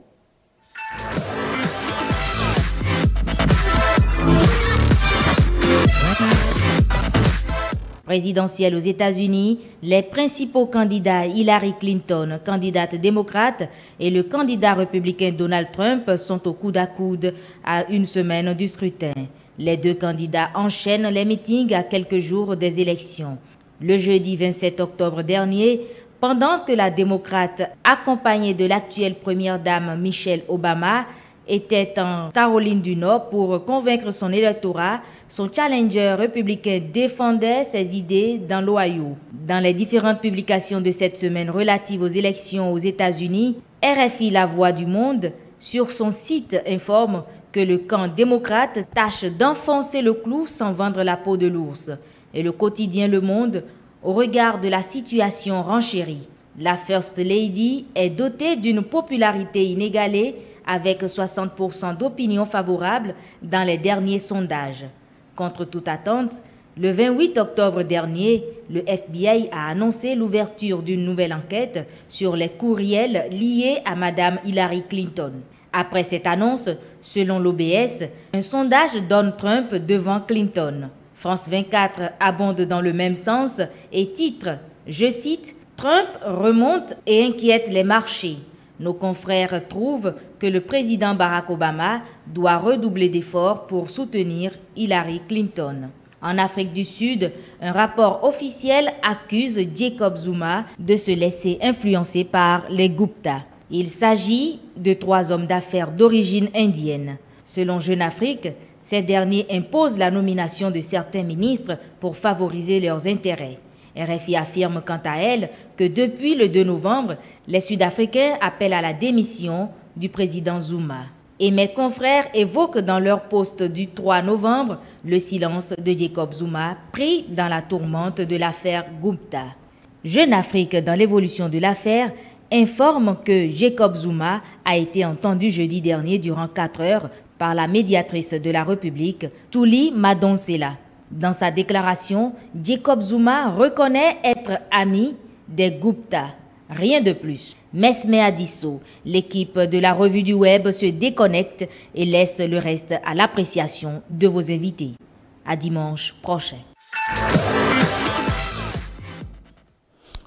Présidentielle aux États-Unis, les principaux candidats Hillary Clinton, candidate démocrate, et le candidat républicain Donald Trump sont au coude à coude à une semaine du scrutin. Les deux candidats enchaînent les meetings à quelques jours des élections. Le jeudi vingt-sept octobre dernier, pendant que la démocrate, accompagnée de l'actuelle première dame Michelle Obama, était en Caroline du Nord pour convaincre son électorat, son challenger républicain défendait ses idées dans l'Ohio. Dans les différentes publications de cette semaine relatives aux élections aux États-Unis, R F I La Voix du Monde, sur son site, informe que le camp démocrate tâche d'enfoncer le clou sans vendre la peau de l'ours. Et le quotidien Le Monde, au regard de la situation renchérie. La First Lady est dotée d'une popularité inégalée avec soixante pour cent d'opinions favorables dans les derniers sondages. Contre toute attente, le vingt-huit octobre dernier, le F B I a annoncé l'ouverture d'une nouvelle enquête sur les courriels liés à Madame Hillary Clinton. Après cette annonce, selon l'O B S, un sondage donne Trump devant Clinton. France vingt-quatre abonde dans le même sens et titre, je cite, « Trump remonte et inquiète les marchés ». Nos confrères trouvent que le président Barack Obama doit redoubler d'efforts pour soutenir Hillary Clinton. En Afrique du Sud, un rapport officiel accuse Jacob Zuma de se laisser influencer par les Gupta. Il s'agit de trois hommes d'affaires d'origine indienne. Selon Jeune Afrique, ces derniers imposent la nomination de certains ministres pour favoriser leurs intérêts. R F I affirme quant à elle que depuis le deux novembre, les Sud-Africains appellent à la démission du président Zuma. Et mes confrères évoquent dans leur post du trois novembre le silence de Jacob Zuma pris dans la tourmente de l'affaire Gupta. Jeune Afrique, dans l'évolution de l'affaire, informe que Jacob Zuma a été entendu jeudi dernier durant quatre heures par la médiatrice de la République, Thuli Madonsela. Dans sa déclaration, Jacob Zuma reconnaît être ami des Gupta. Rien de plus. Mesme Adisso, l'équipe de la revue du web se déconnecte et laisse le reste à l'appréciation de vos invités. À dimanche prochain.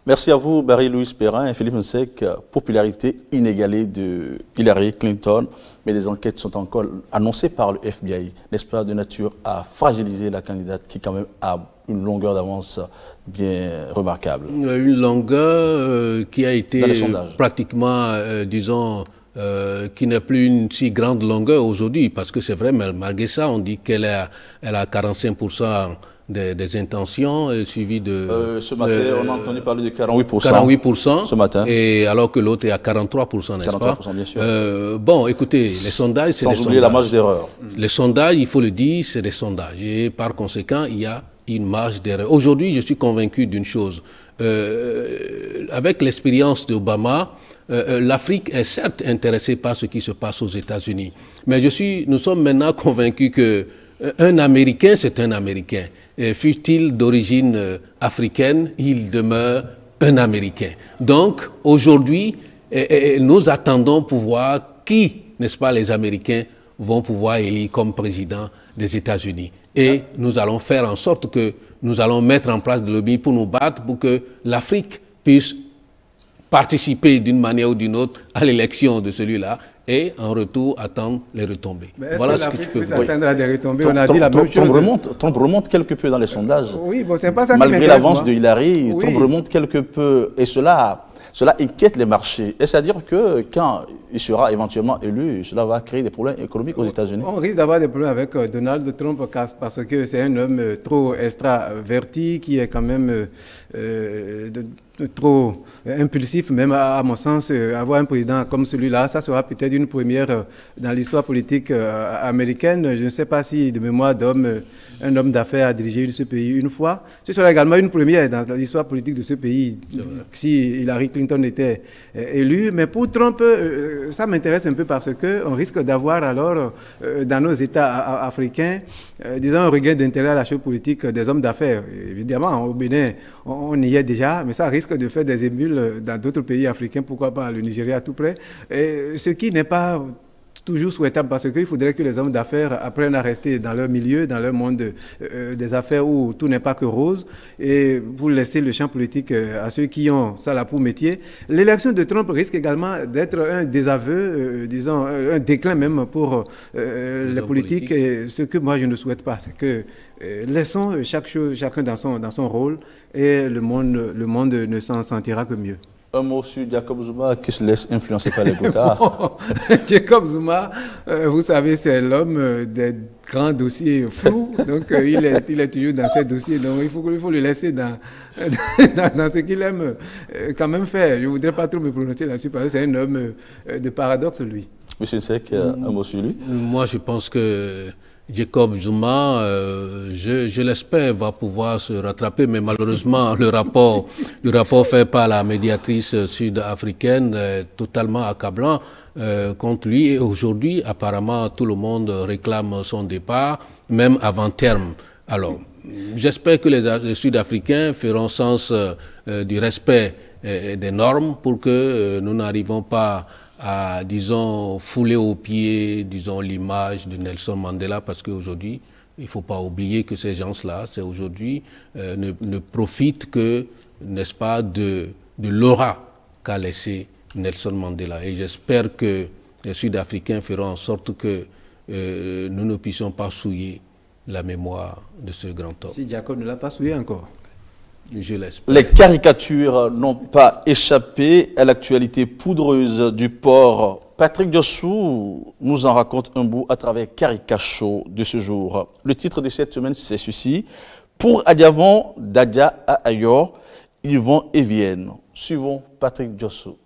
Merci à vous, Barry-Louis Perrin et Philippe Nsek. Popularité inégalée de Hillary Clinton, mais des enquêtes sont encore annoncées par le F B I, n'est-ce pas, de nature à fragiliser la candidate qui quand même a une longueur d'avance bien remarquable. Une longueur euh, qui a été pratiquement, euh, disons, euh, qui n'est plus une si grande longueur aujourd'hui, parce que c'est vrai, mais malgré ça, on dit qu'elle a, elle a quarante-cinq pour cent Des, des intentions, euh, suivi de... Euh, ce matin, euh, on a entendu parler de quarante-huit pour cent. quarante-huit pour cent ce matin. Et alors que l'autre est à quarante-trois pour cent, n'est-ce pas? quarante-trois pour cent, bien sûr. Euh, bon, écoutez, les sondages, c'est des sondages. Sans oublier la marge d'erreur. Les sondages, il faut le dire, c'est des sondages. Et par conséquent, il y a une marge d'erreur. Aujourd'hui, je suis convaincu d'une chose. Euh, avec l'expérience d'Obama, euh, l'Afrique est certes intéressée par ce qui se passe aux États-Unis. Mais je suis, nous sommes maintenant convaincus que euh, un Américain, c'est un Américain. Fût-il d'origine africaine, il demeure un Américain. Donc, aujourd'hui, nous attendons pour voir qui, n'est-ce pas, les Américains vont pouvoir élire comme président des États-Unis. Et nous allons faire en sorte que nous allons mettre en place des lobbies pour nous battre, pour que l'Afrique puisse participer d'une manière ou d'une autre à l'élection de celui-là et en retour attendre les retombées. Voilà ce que tu peux voir. À des retombées, on a Trump, dit la même Trump, chose. Remonte, Trump remonte quelque peu dans les sondages. Oui, bon, c'est pas ça. Malgré l'avance de Hillary, oui. Trump remonte quelque peu. Et cela, cela inquiète les marchés. Et c'est-à-dire que quand il sera éventuellement élu, cela va créer des problèmes économiques aux États-Unis. On risque d'avoir des problèmes avec Donald Trump parce que c'est un homme trop extraverti qui est quand même euh, de, de, trop impulsif, même à, à mon sens. Avoir un président comme celui-là, ça sera peut-être une première dans l'histoire politique américaine. Je ne sais pas si, de mémoire d'homme, un homme d'affaires a dirigé ce pays une fois. Ce sera également une première dans l'histoire politique de ce pays si Hillary Clinton était élue. Mais pour Trump, ça m'intéresse un peu parce qu'on risque d'avoir alors dans nos États africains, disons, un regain d'intérêt à la chose politique des hommes d'affaires. Évidemment, au Bénin, on y est déjà, mais ça risque de faire des émules dans d'autres pays africains, pourquoi pas le Nigeria tout près, et ce qui n'est pas toujours souhaitable parce qu'il faudrait que les hommes d'affaires apprennent à rester dans leur milieu, dans leur monde euh, des affaires où tout n'est pas que rose, et pour laisser le champ politique à ceux qui ont ça là pour métier. L'élection de Trump risque également d'être un désaveu, euh, disons un déclin même pour euh, les, les politiques, et ce que moi je ne souhaite pas, c'est que euh, laissons chaque chose, chacun dans son, dans son rôle, et le monde, le monde ne s'en sentira que mieux. Un mot sur Jacob Zuma qui se laisse influencer par les Gotards. Bon, Jacob Zuma, euh, vous savez, c'est l'homme euh, des grands dossiers flous. Donc, euh, il, est, il est toujours dans ces dossiers. Donc, il faut, il faut le laisser dans, dans, dans ce qu'il aime euh, quand même faire. Je ne voudrais pas trop me prononcer là-dessus parce que c'est un homme euh, de paradoxe, lui. Monsieur Nsek, un mot sur lui. Moi, je pense que Jacob Zuma, euh, je, je l'espère, va pouvoir se rattraper, mais malheureusement, le rapport, le rapport fait par la médiatrice sud-africaine est totalement accablant euh, contre lui. Et aujourd'hui, apparemment, tout le monde réclame son départ, même avant terme. Alors, j'espère que les, les Sud-Africains feront sens euh, du respect euh, des normes pour que euh, nous n'arrivons pas à, disons, fouler aux pieds, disons, l'image de Nelson Mandela, parce qu'aujourd'hui, il ne faut pas oublier que ces gens-là, c'est aujourd'hui, euh, ne, ne profitent que, n'est-ce pas, de, de l'aura qu'a laissé Nelson Mandela. Et j'espère que les Sud-Africains feront en sorte que euh, nous ne puissions pas souiller la mémoire de ce grand homme. Si Jacob ne l'a pas souillé encore. Je l'espère. Les caricatures n'ont pas échappé à l'actualité poudreuse du port. Patrick Diossou nous en raconte un bout à travers Caricacho de ce jour. Le titre de cette semaine, c'est ceci. Pour Adiavon, Dadia à Ayor, ils vont et viennent. Suivons Patrick Diossou.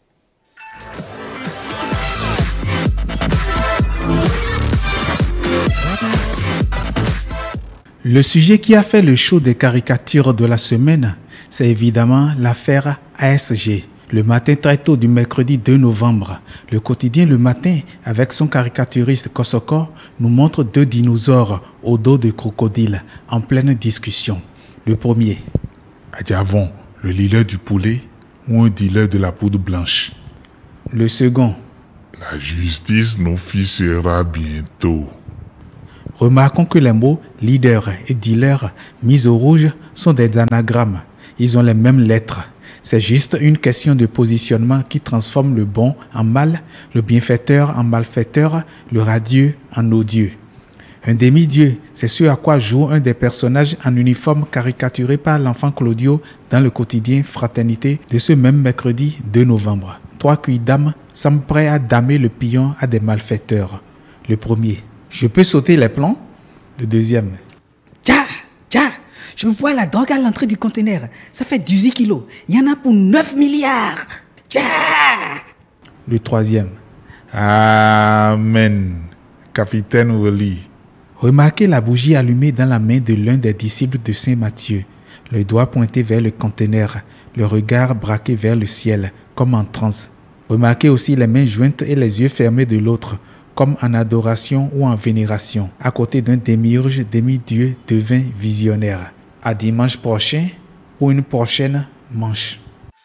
Le sujet qui a fait le show des caricatures de la semaine, c'est évidemment l'affaire A S G. Le matin très tôt du mercredi deux novembre, le quotidien Le Matin, avec son caricaturiste Kosoko, nous montre deux dinosaures au dos de crocodiles en pleine discussion. Le premier. Adiavon, le leader du poulet ou un dealer de la poudre blanche? Le second. La justice nous officiera bientôt. Remarquons que les mots leader et dealer mis au rouge sont des anagrammes. Ils ont les mêmes lettres. C'est juste une question de positionnement qui transforme le bon en mal, le bienfaiteur en malfaiteur, le radieux en odieux. Un demi-dieu, c'est ce à quoi joue un des personnages en uniforme caricaturé par l'enfant Claudio dans le quotidien Fraternité de ce même mercredi deux novembre. Trois quidam semblent prêts à damer le pion à des malfaiteurs. Le premier, je peux sauter les plombs? Le deuxième, Tcha, tcha, je vois la drogue à l'entrée du conteneur. Ça fait dix-huit kilos. Il y en a pour neuf milliards. Tcha. Le troisième, Amen. Capitaine Woli. remarquez la bougie allumée dans la main de l'un des disciples de Saint Matthieu, le doigt pointé vers le conteneur, le regard braqué vers le ciel, comme en transe. Remarquez aussi les mains jointes et les yeux fermés de l'autre, comme en adoration ou en vénération, à côté d'un démiurge, demi-dieu devint visionnaire. À dimanche prochain ou une prochaine manche.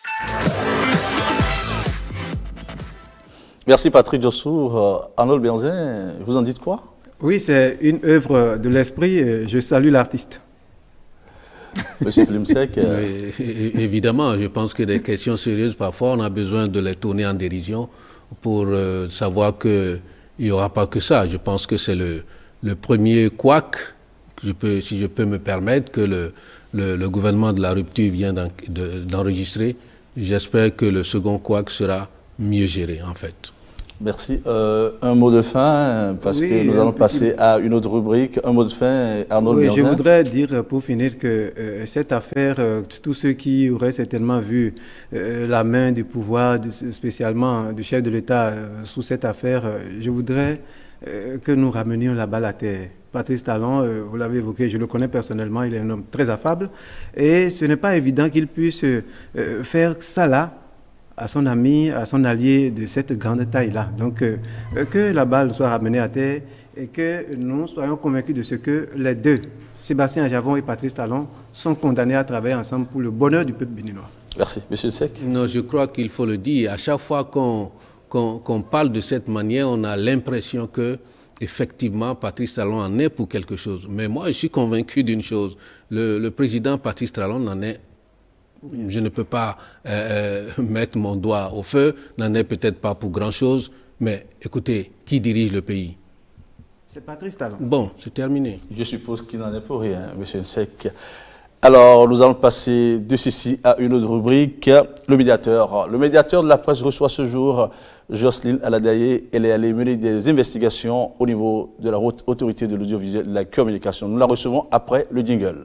Merci Patrick Jossou. Euh, Arnold Benzin, vous en dites quoi? Oui, c'est une œuvre de l'esprit et je salue l'artiste. Monsieur Flimsek. Euh... Oui, évidemment, je pense que des questions sérieuses, parfois, on a besoin de les tourner en dérision pour euh, savoir qu'il n'y aura pas que ça. Je pense que c'est le, le premier couac, je peux, si je peux me permettre, que le, le, le gouvernement de la rupture vient d'enregistrer. J'espère que le second couac sera mieux géré, en fait. Merci. Euh, un mot de fin, parce oui, que nous allons passer à une autre rubrique. Un mot de fin, Arnaud oui, Benzin. Je voudrais dire, pour finir, que euh, cette affaire, euh, tous ceux qui auraient certainement vu euh, la main du pouvoir, du, spécialement du chef de l'État, euh, sous cette affaire, euh, je voudrais euh, que nous ramenions la balle à terre. Patrice Talon, euh, vous l'avez évoqué, je le connais personnellement, il est un homme très affable. Et ce n'est pas évident qu'il puisse euh, faire ça là, à son ami, à son allié de cette grande taille-là. Donc, euh, que la balle soit ramenée à terre et que nous soyons convaincus de ce que les deux, Sébastien Ajavon et Patrice Talon, sont condamnés à travailler ensemble pour le bonheur du peuple béninois. Merci. Monsieur Sek. Non, je crois qu'il faut le dire. À chaque fois qu'on qu'on, qu'on parle de cette manière, on a l'impression que, effectivement, Patrice Talon en est pour quelque chose. Mais moi, je suis convaincu d'une chose. Le, le président Patrice Talon n'en est. Je ne peux pas euh, mettre mon doigt au feu, n'en est peut-être pas pour grand-chose, mais écoutez, qui dirige le pays? C'est Patrice Talon. Bon, c'est terminé. Je suppose qu'il n'en est pour rien, monsieur Nsek. Alors, nous allons passer de ceci à une autre rubrique, le médiateur. Le médiateur de la presse reçoit ce jour Jocelyne Aladaye. Elle est allée mener des investigations au niveau de la haute autorité de l'audiovisuel et de la communication. Nous la recevons après le jingle.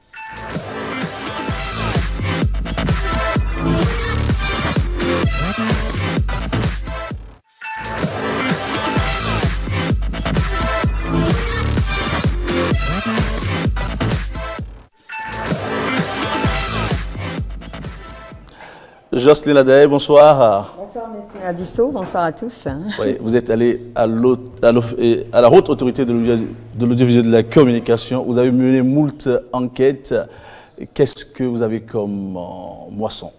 Jocelyne Aladaye, bonsoir. Bonsoir, M. Adisso, bonsoir à tous. Oui, vous êtes allé à, à, à la haute autorité de l'audiovisuel et de la communication. Vous avez mené moult enquêtes. Qu'est-ce que vous avez comme euh, moisson?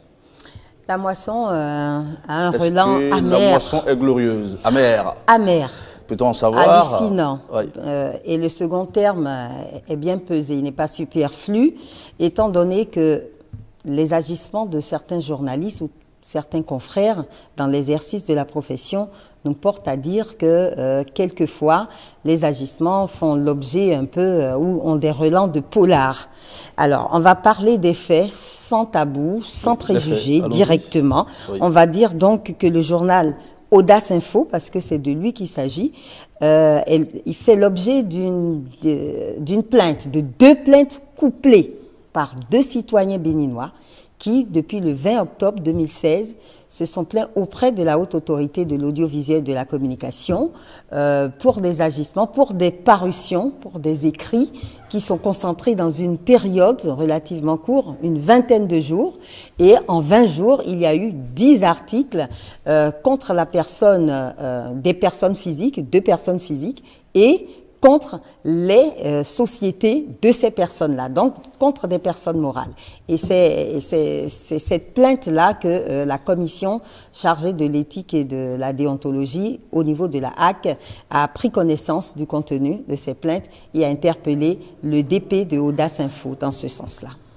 La moisson euh, a un relent que amer. La moisson est glorieuse, amère. Amère. Peut-on en savoir? Hallucinant. Oui. Euh, et le second terme est bien pesé. Il n'est pas superflu, étant donné que les agissements de certains journalistes ou certains confrères dans l'exercice de la profession nous portent à dire que euh, quelquefois les agissements font l'objet un peu euh, ou ont des relents de polar. Alors on va parler des faits sans tabou, sans préjugés, directement. Oui. On va dire donc que le journal Audace Info, parce que c'est de lui qu'il s'agit, euh, il fait l'objet d'une d'une plainte, de deux plaintes couplées par deux citoyens béninois qui, depuis le vingt octobre deux mille seize, se sont plaints auprès de la haute autorité de l'audiovisuel et de la communication euh, pour des agissements, pour des parutions, pour des écrits qui sont concentrés dans une période relativement courte, une vingtaine de jours. Et en vingt jours, il y a eu dix articles euh, contre la personne, euh, des personnes physiques, deux personnes physiques, et contre les euh, sociétés de ces personnes-là, donc contre des personnes morales. Et c'est cette plainte-là que euh, la commission chargée de l'éthique et de la déontologie au niveau de la H A C a pris connaissance du contenu de ces plaintes et a interpellé le D P de Audace Info dans ce sens-là.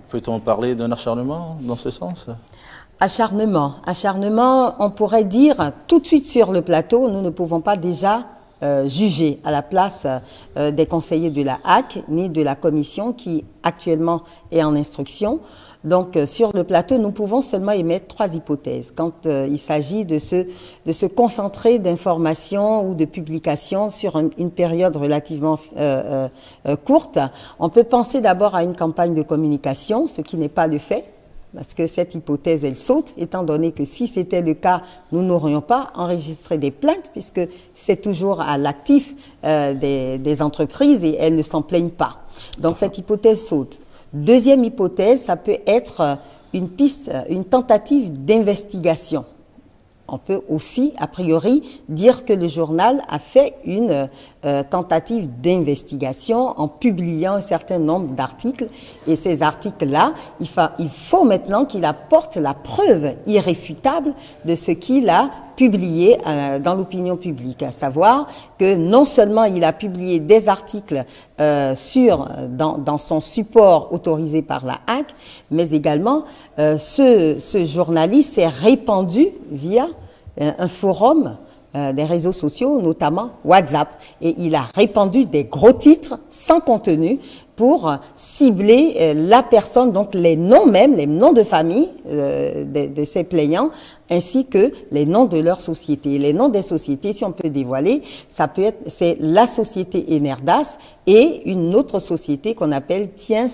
Peut-on parler d'un acharnement dans ce sens? Acharnement. Acharnement, on pourrait dire tout de suite sur le plateau, nous ne pouvons pas déjà euh, juger à la place euh, des conseillers de la H A C ni de la commission qui actuellement est en instruction. Donc, euh, sur le plateau, nous pouvons seulement émettre trois hypothèses. Quand euh, il s'agit de se, de se concentrer d'informations ou de publications sur un, une période relativement euh, euh, courte, on peut penser d'abord à une campagne de communication, ce qui n'est pas le fait. Parce que cette hypothèse, elle saute, étant donné que si c'était le cas, nous n'aurions pas enregistré des plaintes, puisque c'est toujours à l'actif euh, des, des entreprises et elles ne s'en plaignent pas. Donc cette hypothèse saute. Deuxième hypothèse, ça peut être une piste, une tentative d'investigation. On peut aussi, a priori, dire que le journal a fait une euh, tentative d'investigation en publiant un certain nombre d'articles. Et ces articles-là, il, il faut maintenant qu'il apporte la preuve irréfutable de ce qu'il a publié euh, dans l'opinion publique, à savoir que non seulement il a publié des articles euh, sur, dans, dans son support autorisé par la H A C, mais également euh, ce, ce journaliste s'est répandu via euh, un forum euh, des réseaux sociaux, notamment WhatsApp, et il a répandu des gros titres sans contenu pour cibler euh, la personne, donc les noms même, les noms de famille euh, de, de ces plaignants, ainsi que les noms de leur société. Les noms des sociétés, si on peut dévoiler, ça peut être, c'est la société Enerdas et une autre société qu'on appelle Tiens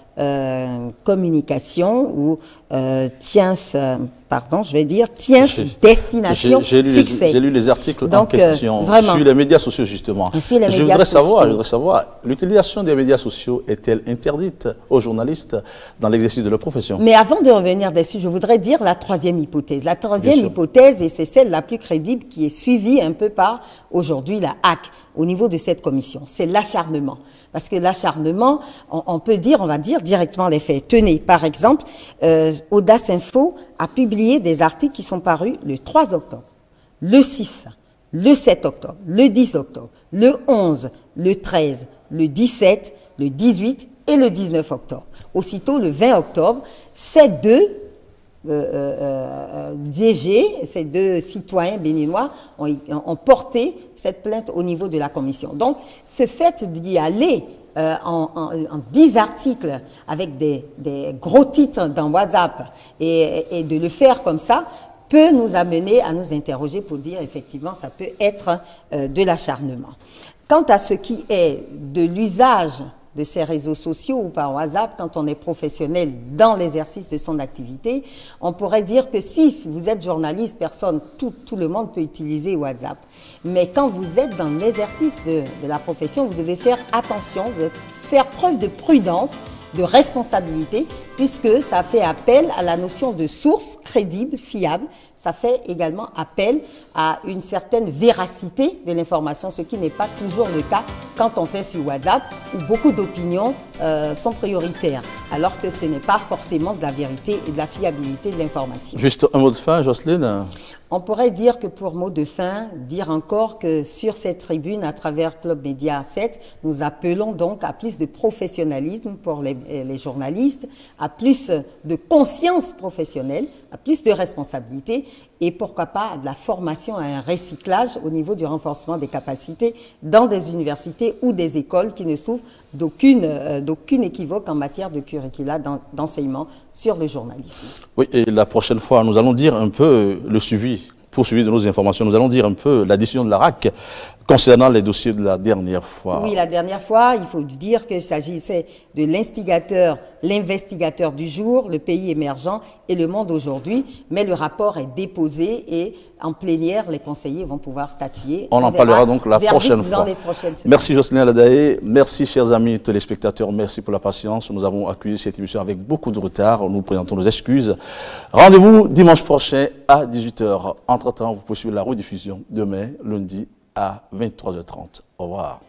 euh, Communication ou euh, Tiens, euh, pardon, je vais dire Tiens Destination Succès. J'ai lu les articles donc, en question euh, vraiment, sur les médias sociaux justement. Sur les je, médias voudrais sociaux. savoir, je voudrais savoir, l'utilisation des médias sociaux est-elle interdite aux journalistes dans l'exercice de leur profession? Mais avant de revenir dessus, je voudrais dire la troisième hypothèse. La troisième hypothèse, et c'est celle la plus crédible qui est suivie un peu par aujourd'hui la H A C au niveau de cette commission, c'est l'acharnement. Parce que l'acharnement, on, on peut dire, on va dire directement les faits. Tenez, par exemple, euh, Audace Info a publié des articles qui sont parus le trois octobre, le six, le sept octobre, le dix octobre, le onze, le treize, le dix-sept, le dix-huit et le dix-neuf octobre. Aussitôt, le vingt octobre, ces deux Euh, euh, D G, ces deux citoyens béninois ont, ont porté cette plainte au niveau de la commission. Donc, ce fait d'y aller euh, en, en, en dix articles avec des, des gros titres dans WhatsApp et, et de le faire comme ça peut nous amener à nous interroger pour dire effectivement ça peut être euh, de l'acharnement. Quant à ce qui est de l'usage de ces réseaux sociaux ou par WhatsApp, quand on est professionnel dans l'exercice de son activité, on pourrait dire que si vous êtes journaliste, personne, tout, tout le monde peut utiliser WhatsApp. Mais quand vous êtes dans l'exercice de, de la profession, vous devez faire attention, vous devez faire preuve de prudence, de responsabilité, puisque ça fait appel à la notion de source crédible, fiable. Ça fait également appel à une certaine véracité de l'information, ce qui n'est pas toujours le cas quand on fait sur WhatsApp, où beaucoup d'opinions euh, sont prioritaires, alors que ce n'est pas forcément de la vérité et de la fiabilité de l'information. Juste un mot de fin, Jocelyne. On pourrait dire que pour mot de fin, dire encore que sur cette tribune, à travers Club Média sept, nous appelons donc à plus de professionnalisme pour les, les journalistes, à plus de conscience professionnelle, à plus de responsabilité et pourquoi pas à de la formation, à un recyclage au niveau du renforcement des capacités dans des universités ou des écoles qui ne souffrent d'aucune euh, d'aucune équivoque en matière de curricula d'enseignement sur le journalisme. Oui, et la prochaine fois, nous allons dire un peu le suivi, poursuivi de nos informations, nous allons dire un peu la décision de la R A C concernant les dossiers de la dernière fois. Oui, la dernière fois, il faut dire qu'il s'agissait de l'instigateur, l'investigateur du jour, le pays émergent et le monde aujourd'hui, mais le rapport est déposé et en plénière, les conseillers vont pouvoir statuer. On, On en parlera donc la prochaine fois. Merci Jocelyne Aladaé, merci chers amis téléspectateurs, merci pour la patience. Nous avons accueilli cette émission avec beaucoup de retard, nous présentons nos excuses. Rendez-vous dimanche prochain à dix-huit heures. Entre-temps, vous poursuivez la rediffusion demain, lundi, à vingt-trois heures trente. Au revoir.